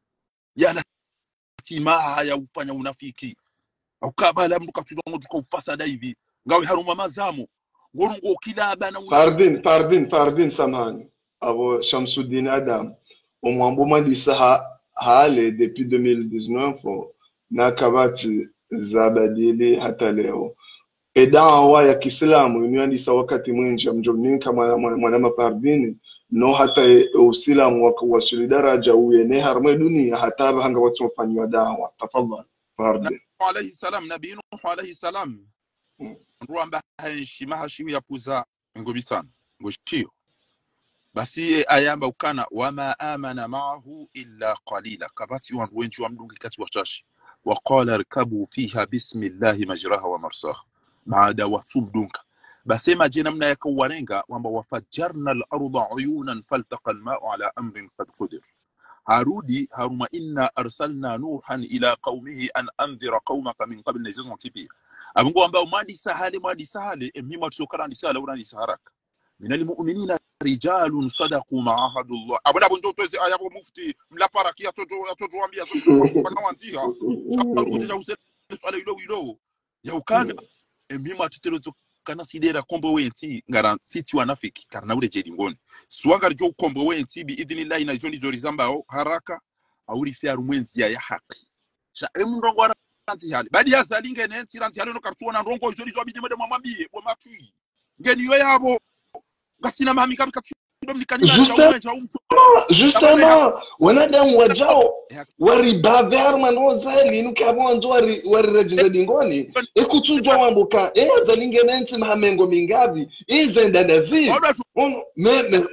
ya latima haya ufanya unafiki ukabala mndu katudongo tukufasada hivi ngawe haruma mazamu gorungo kila bana Fardin Fardin Fardin samani abo Shamsuddin Adam omwamboma disaha hale depuis deux mille dix-neuf na kabati zabadili hata leo edawa ya Kiislamu imeandisa wakati mwingi mjomni kama mwana Fardin no hata uislamu wakawasili daraja uene harma dunia hata hanga watu wafanywa dawa tafadhali Fardin alayhi salam nabii Nuh alayhi salam Rwanda heshima hashiwi ya puza ngobitana ngoshio basi ayamba ukana wama amana ma'ahu illa qalila kabati wandu wengi wa mdungi kati wachashi waqala rkabu fiha bismillahi majraha wa marsaha baada watu mdunga basi majina mna yakawarenga wamba wafajjarna al-ardha uyunan faltaqa al-ma'u ala amrin qad qadir harudi haruma inna arsalna nuhan ila qaumihi an anzira qaumaka min qabl nazizun tibi abungu ambao madi sahale madi sahale emima tusokana ndi sala urani saharaka minal mu'minina rijalun sadaqu ma'ahadullah abuna bonjo tozi ayabo mufti mlapara kia tojo tojo ambia kwa wanzia shabaru kuteja usele swala ilo ilo ya ukana emima tutelo kana sidera kombo wenti ngara siti wanafiki karna ule jedi ngoni swanga rjo kombo wenti bi idhnillah ina zoni zorizambao haraka auri fiaru mwenzi ya haki sha emndongo anti hali badi ya zalinge nenti ranti hali no kartuona ndongo zoni zo bidi mede mwambie wa matui ngeni yo yabo gasina mami kabika justement justement wanadamu wajao waribaver manozali nukabonzo wari warirejiza dingoni ekutujwa wambuka ezalinge nenti mahamengo mingavi izenda dazi me me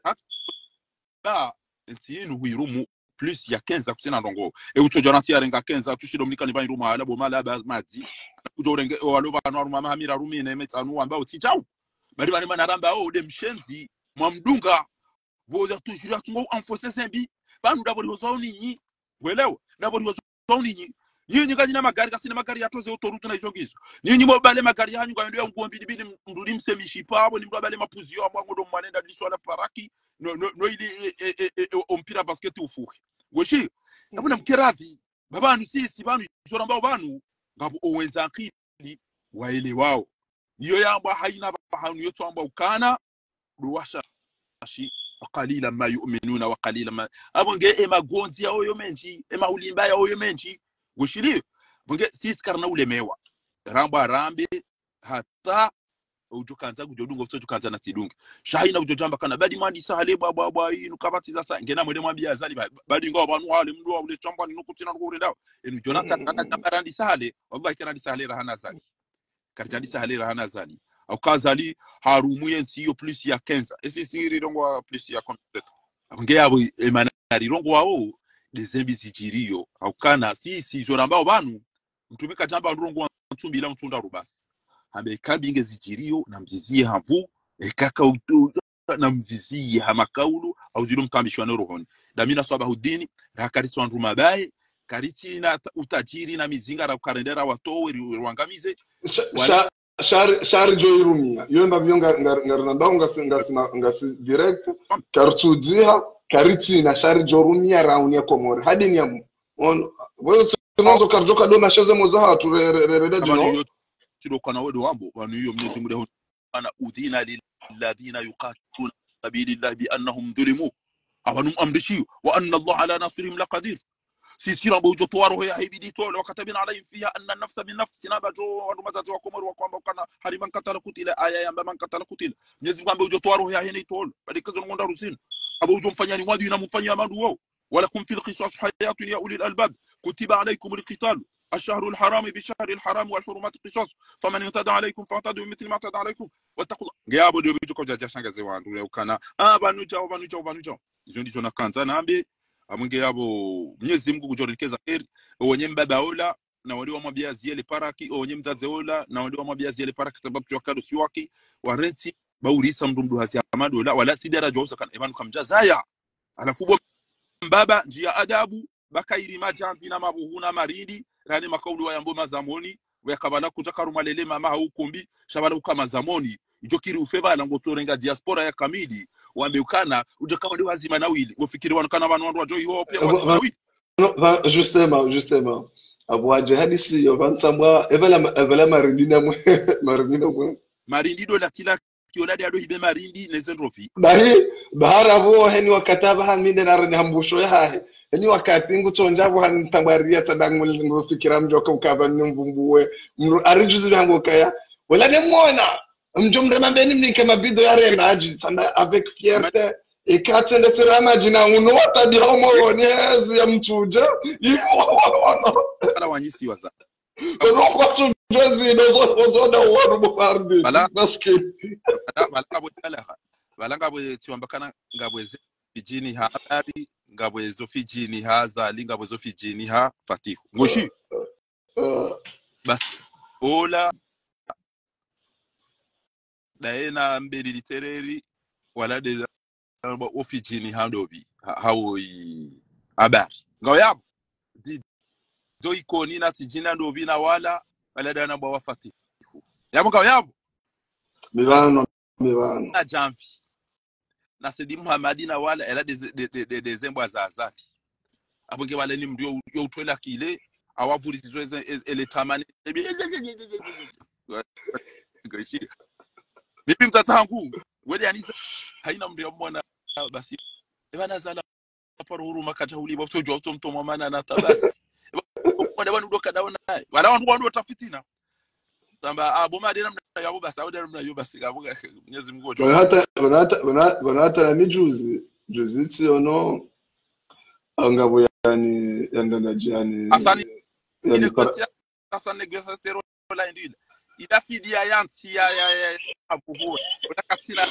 ba ntinu wirumu plus ya quinze kusina ndongo e utojoranti yarenga quinze tushidomnika niba irumu ala bo mala mazi kujorenge waloba normal mahamira rumine metanu ambao tijau bali bali manaramba o de mshenzi mwamdunga voza toujours tungo enfoncer sembi banu dabori hozoni nyi welewa dabori hozoni nyi nyinyi kanyina magari kasina magari yatoze otorutu na izogizo nyinyi mobale magari yanyu ngayo ngombi bibili mrudi msemishipa abo ni mobale mapuzio abo ngodo mwanenda liswala paraki no no no ili ompira basket ufuhi weshi abuna mkeravi babanu sisi banu zoramba banu ngabo owenza akili waele wao niyo yamba haina bahanu yoto amba ukana ruwasha shi qalila ma yu'minuna wa qalila ma abonge emagonzi ya oyo menji emaulimba ya oyo menji gushili bonge sisi karna ulemewa ramba rambe hata ujukanza kujodunga utojukanza na sidunga shahina ujojamba kana badi mandi sahale baba baba inu kabati za ngena mwede mwambia azali badi ngo banu hale mdu wa ule chamba ni nukutina ngurenda enu Jonathan anatambarandi sahale wallahi kana sahale rahana zali karjandi sahale rahana zali au kazali harumu yenti yo plus ya quinze esi siri rongo plus ya complete abonge abo emanari rongo wao dezembi zijirio au kana sisi zorambao banu mtumika jamba rongo ntumbi la mtunda rubasi ambe kabinge zijirio na mzizie havu ekaka utu na mzizie hamakaulu au zilo mtambishwa na rohoni damina swabahudini rakariti wandu mabaye kariti na utajiri na mizinga ra karendera watowe ruangamize wala shar shar joirumia yomba byonga ngarnamba ngasinga ngasi direct kartudziha kariti na shar jorumia raunia komore hadi ni on wewe tunaanza karjoka do mashaze mozaha turererede no tiro kana wedo wambo banu yo mnezi ngure ana udhina lilladhina yuqatiluna sabilillahi bi annahum dhulimu abanum amdishi wa anna Allah ala nasrihim laqadir sisira bojo twaro ya hibidi tolo wakatabina alayhim fiha anna an-nafsa bin-nafsi nabajo wa mazazi wa komoro wa kwamba kana hariman katala kutila aya yamba man katala kutila mnezi ngamba bojo twaro ya heni tolo bali kazo ngonda rusini abojo mfanyani wadi na mfanyia mandu wao ولكم في القصاص حياة يا أولي الألباب كتب عليكم القتال الشهر الحرام بالشهر الحرام والحرمات قصاص فمن اعتدى عليكم فاعتدوا بمثل ما اعتدى عليكم واتقوا الله. Ngabo ndio vitu kwa jashangaze wantu leo kana ah banuja banuja banuja izo ndizo na kanza nambe amunge yabo Mwenyezi Mungu kujorekeza heri wenye mbaba ola na wali wa mabiazi ile paraki wenye mzaze ola na wali wa mabiazi ile paraki sababu tuwakado siwaki warenti baurisa mdumdu hasi amado la wala sidara josa kan ebanu kamjazaya alafu mbaba njia adabu bakairi majamvi na mabuhuna marindi rani makauli wa yambo mazamoni wakabala kutaka malele mama hukumbi shabala kama zamoni ijo kiri ufeba na ngotorenga diaspora ya kamidi wameukana ujo kama ndio wazima na wili ufikiri wanakana wanu wandu wajo hiyo pia wazima na wili justement justement abwa jihadisi yo vantsamba evala evala marindi na marindi no marindi do la kila kioladi ado hibe marindi nezenrofi bahi bahara bo heni wakataba han minde na rani hambusho ya hahe heni wakati ngutonja bo han tambaria tadangul ngofikira mjoka ukaba nimvumbuwe arijuzi hango kaya wala nemona mjomre mambeni mnike mabido ya remaji tsamba avec fierté et katsende tsirama jina unota di homo nyezi ya mchuja ala wanyisi waza kono kwa jozi dozo zoda wanu bofardi maski bala ngabo talaha bala ngabo tiwambakana ngabo fijini ha habari ngabo ezo fijini ha zali ngabo ezo fijini ha fatihu ngoshi bas ola daena mbeli litereri wala de ofijini ha dobi hawo habari ngao yabo di do ikoni na tijina dobi na wala wala dana bwa fatihu yabo ngao yabo mibano mibano na jamvi na Sidi Muhammadi na wala ela de de de de zembwa za zati abonge wala ni mndio yo utwela kile awavuri sizwe ele tamani ngoshi nipi mtatangu wele anisa haina mndio mbona basi ebana zala paro huruma kata huli bafto jo to mtomo mana na tabasi wale wanu doka daona wala wanu wanu tafitina tamba aboma de namna yabo basi au de namna yo basi kabuga Mwenyezi Mungu jo hata wanata wanata na mijuzi juzi siono angabo yani yandanaji yani asani ile kosia asani negociateur la indile ida fidia yanti ya ya ya abuho unakatina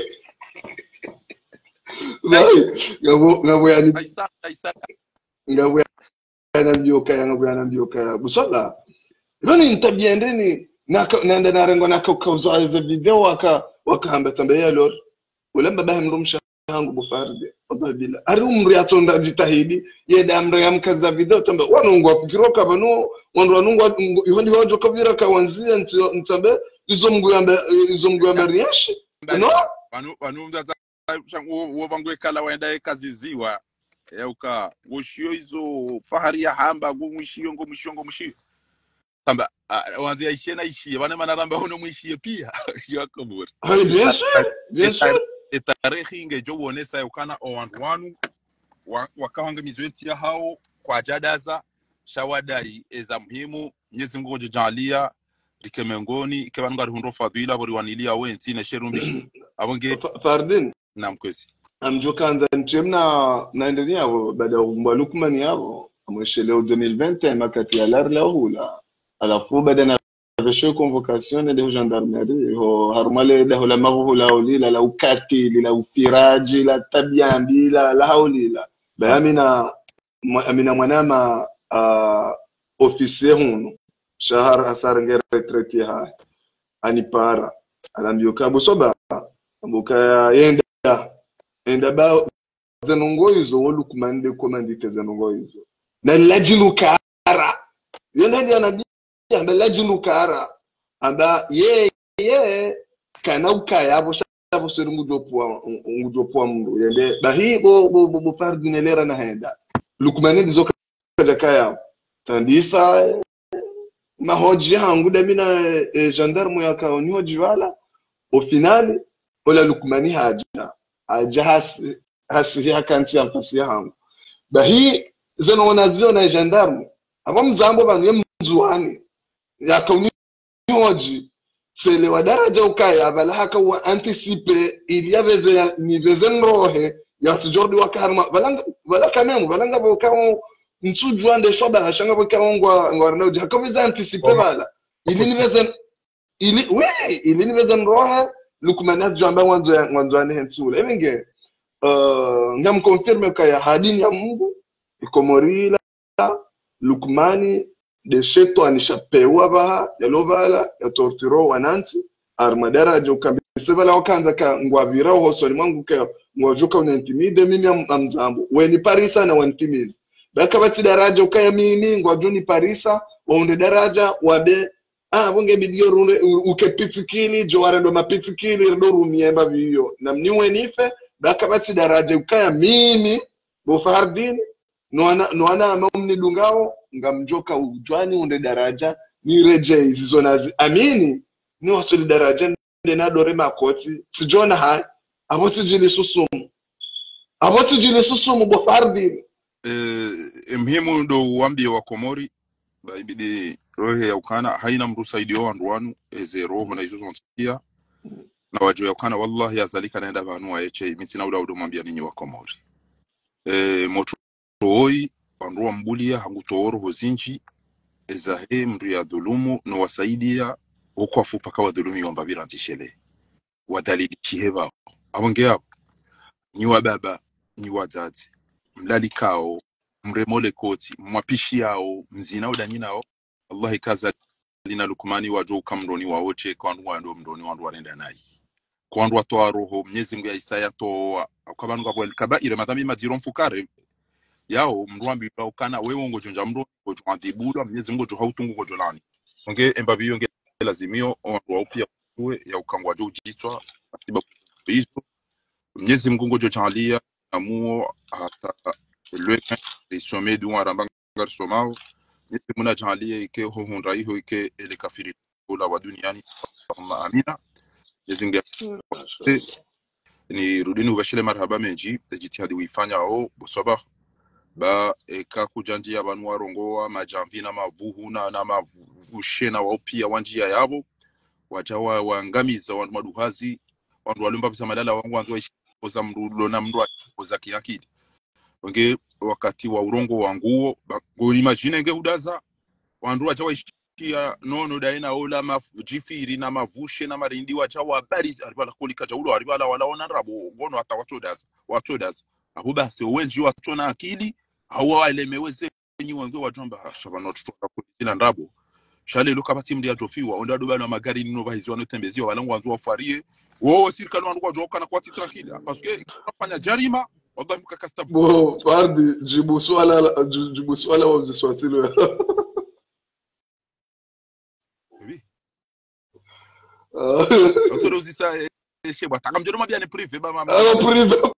ngabo ngabo yani aisa aisa ngabo yana mbioka ngabo yana mbioka busola nani ntabiendeni naka nenda narengo naka ukauza video waka wakahamba tambaya lor ulamba bahe mrumsha hangu bufarde obabila ari umri atonda jitahidi yeda amre yamkaza video tamba wanungu afikiroka banu wandu wanungu ihondi hojo kabira kawanzia ntambe izo mgu yambe izo mgu yambe riashi no banu banu mdaza wo bangwe kala waenda kaziziwa yauka woshio izo fahari ya hamba ngumshio ngumshio ngumshio tamba wanzia ishena ishie bana manaramba hono mwishie pia yako bora hai bien sûr bien sûr tarehe ingejo wonesa yukana owandu wanu wakawanga mizwenti ya hao kwa jadaza shawadai eza muhimu Mwenyezi Mungu jijalia dikemengoni ikebanga rundo fadhila bori wanilia wenti na sherumbishi abonge fardin na mkwezi amjokanza nchemna naendelea yao baada ya Lukman yao amwesheleo deux mille vingt et un makati ya lar la hula alafu baada na vesho convocation de gendarmerie ho harmale de la maru la ulila la ukati la ufiraji la tabiambi la la haulila bayamina amina mwanama uh, officier huno shahar asar ngere retraité ha anipara alambioka busoba ambuka yenda enda ba zenongo izo Lukman de commandite zenongo izo na lajinu kara yenda jana amba lajinu kara amba ye ye kana ukaya abo shabo sero ngudopo ngudopo mundu yende bahi bo bo bo fardinelera na henda Lukman dizo kaya tandisa mahoji hangu da mina e, gendarme yakaoni hoji wala au final ola Lukmani haja haja hasi hasi hakanti amfasi hangu bahi zeno wanaziona gendarme abo mzambo banu mzuani yakaoni hoji sele wa daraja ukaya bala haka wa anticiper il y avait ni vezen rohe ya sijordi wakarma balanga bala kamemu balanga bokao nsuju ande shoba hashanga bokao ngwa ngwa na hakomeza anticipe bala ili niweza ili we ili niweza roha lukmanat jamba mwanzo ya mwanzo ane hensula evenge uh, ngam confirme kaya hadini ya Mungu ikomorila Lukmani de sheto anishapewa baha ya lovala ya torturo wananti armadara jo kabisa bala wakanza ka ngwavira hosoni mwangu ka ngwajuka unantimide mimi amzambo weni parisa na wantimizi baka bati daraja ukaya mimi ngwajuni parisa waunde daraja wabe ah bunge bidio runde ukepitikili jo warendo mapitikili ndo rumiemba biyo na mniwe nife baka bati daraja ukaya mimi bofardini noana noana amamni dungao ngamjoka ujwani unde daraja ni reje hizo nazi amini ni wasuli daraja ndena dore makoti sijona hai aboti jili susumu aboti jili susumu bofardini eh muhimu ndo uambie wa Komori baibidi roho ya ukana haina mrusaidio wandu wanu eze roho na izo zonsikia na wajo ya ukana wallahi yazalika naenda banu wa eche mitina uda udo mwambia ninyi wa Komori eh moto oi wandu mbulia hangutoro hozinji eza he mru ya dhulumu no wasaidia uko afupa kwa dhulumi yomba biranzishele wadalili chiheba abongea ni wa baba ni wazazi mlalikao mremole koti mwapishi yao mzina udanina Allah ikaza lina Lukmani wajo kamroni waoche kwa ndu ndo mroni wandu wanenda nayi kwa ndu watoa roho Mwenyezi Mungu ya Isaya toa akabantu kwa kabaire madami madiro mfukare yao mruambi ukana wewe ngojonja mro ngojo antibula Mwenyezi Mungu jo hautungu ngojo lani onge embabi yonge lazimio wa upia wewe ya ukangwa jo jitwa atiba hizo Mwenyezi Mungu ngojo chalia amuo hata le les sommets du arambanga somao ni muna chalia ike ho honra hiyo ike ele kafiri kula wa duniani amina yezinga ni rudini ubashile marhaba meji jitihadi uifanya au bosaba ba eka kujanjia banu warongoa majamvi na mavuhu na na mavushe na waopia wanjia yabo wachawa waangamiza wandu maduhazi wandu walimba bisa madala wangu wanzo za mrulo na mru za kiakidi onge wakati wa urongo wanguo ngo imagine nge udaza wandu wachawa ishia nono daina ola majifiri na mavushe na marindi wachawa habari alibala kulika jaulo alibala walaona rabo ngono hata watodaza watodaza abo basi wenji watona akili hawa elemeweze nyi wangu wajomba shabano tutoka kujina ndabo shale luka bati mdia jofiwa onda do bana magari nino bahizi wanotembezi walangu wanzo wafarie wo sirikali wangu wajoka na kwa tranquille parce que kufanya jarima wallahi mkakasta bo fardi jibu swala jibu swala wa ziswatilo oui autoro zisa sheba takamjero mabia ni privé ba mama ah privé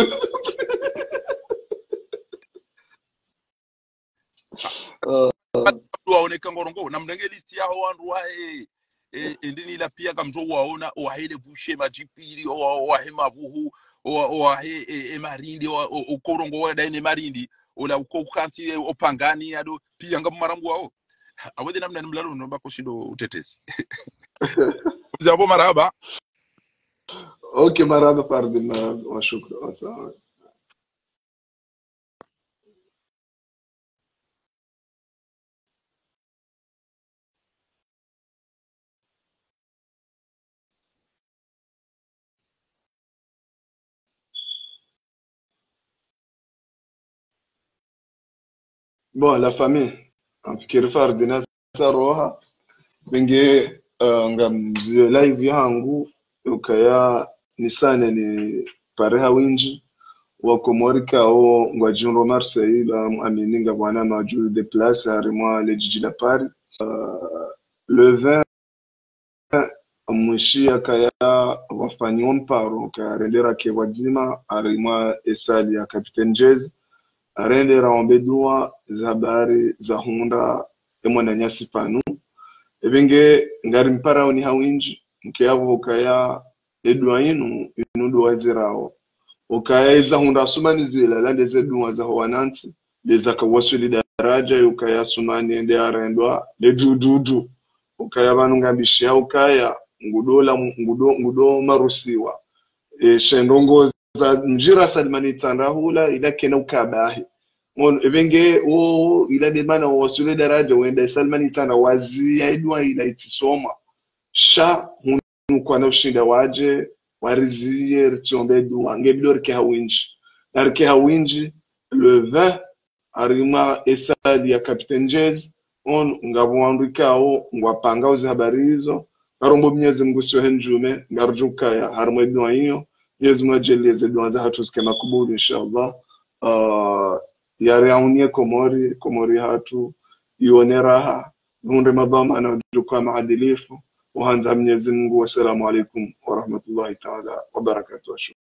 waoneka ngorongo na mdenge list yao wandu wa eh endini la pia kamzo waona wahile vushe majipiri o wahema buhu o wahe e marindi o korongo wa daine marindi ola ukokanti opangani ado pia ngamarangu wao awede namna mlalo no bako shindo utetesi zabo maraba okay maraba pardon wa shukran sawa. Bon, la famille, nafikiri Fardina saroha binge uh, ngamzio live yangu ukaya nisane ni pareha winji wa Komorika o ngwajunro Marseille ba amininga bwana na ju de place arimwa le jiji la Paris uh, le vingt mshia kaya wafanyon paro ka rendera ke wadzima arimwa esali ya Captain Jazz arendera ombedua zabari za hunda emwana nyasi panu ebenge ngari mpara oni hawinji mkiavo kaya edwa inu inudu wazirao ukaya iza hunda sumani zila lande zedu za wananti leza kawasuli daraja ukaya sumani ende arendwa le dududu ukaya banu ngambishia ukaya ngudola ngudo ngudo marusiwa e shendongozi za njira salmani tanahula ila kena ukabahi mon evenge o ila de mana wasule daraja wenda salmani tana wazi aidwa ila itisoma sha hunu kwa na ushinda waje warizie ritsombe dua ngebidor ke hawinji dar ke hawinji le vingt arima esali ya Captain Jazz on ngabwandikao ngwapanga uzi habari hizo karombo Mwenyezi Mungu sio henjume ngarjuka ya harmo dua hiyo Mwenyezi Mungu ajeleze dua za hatu sikema kubuli inshallah. Uh, yari aunie komori komori hatu ione raha munde madhama na juka maadilifu وهذا Mwenyezi Mungu. Wassalamu alaikum wa rahmatullahi ta'ala wa barakatuh.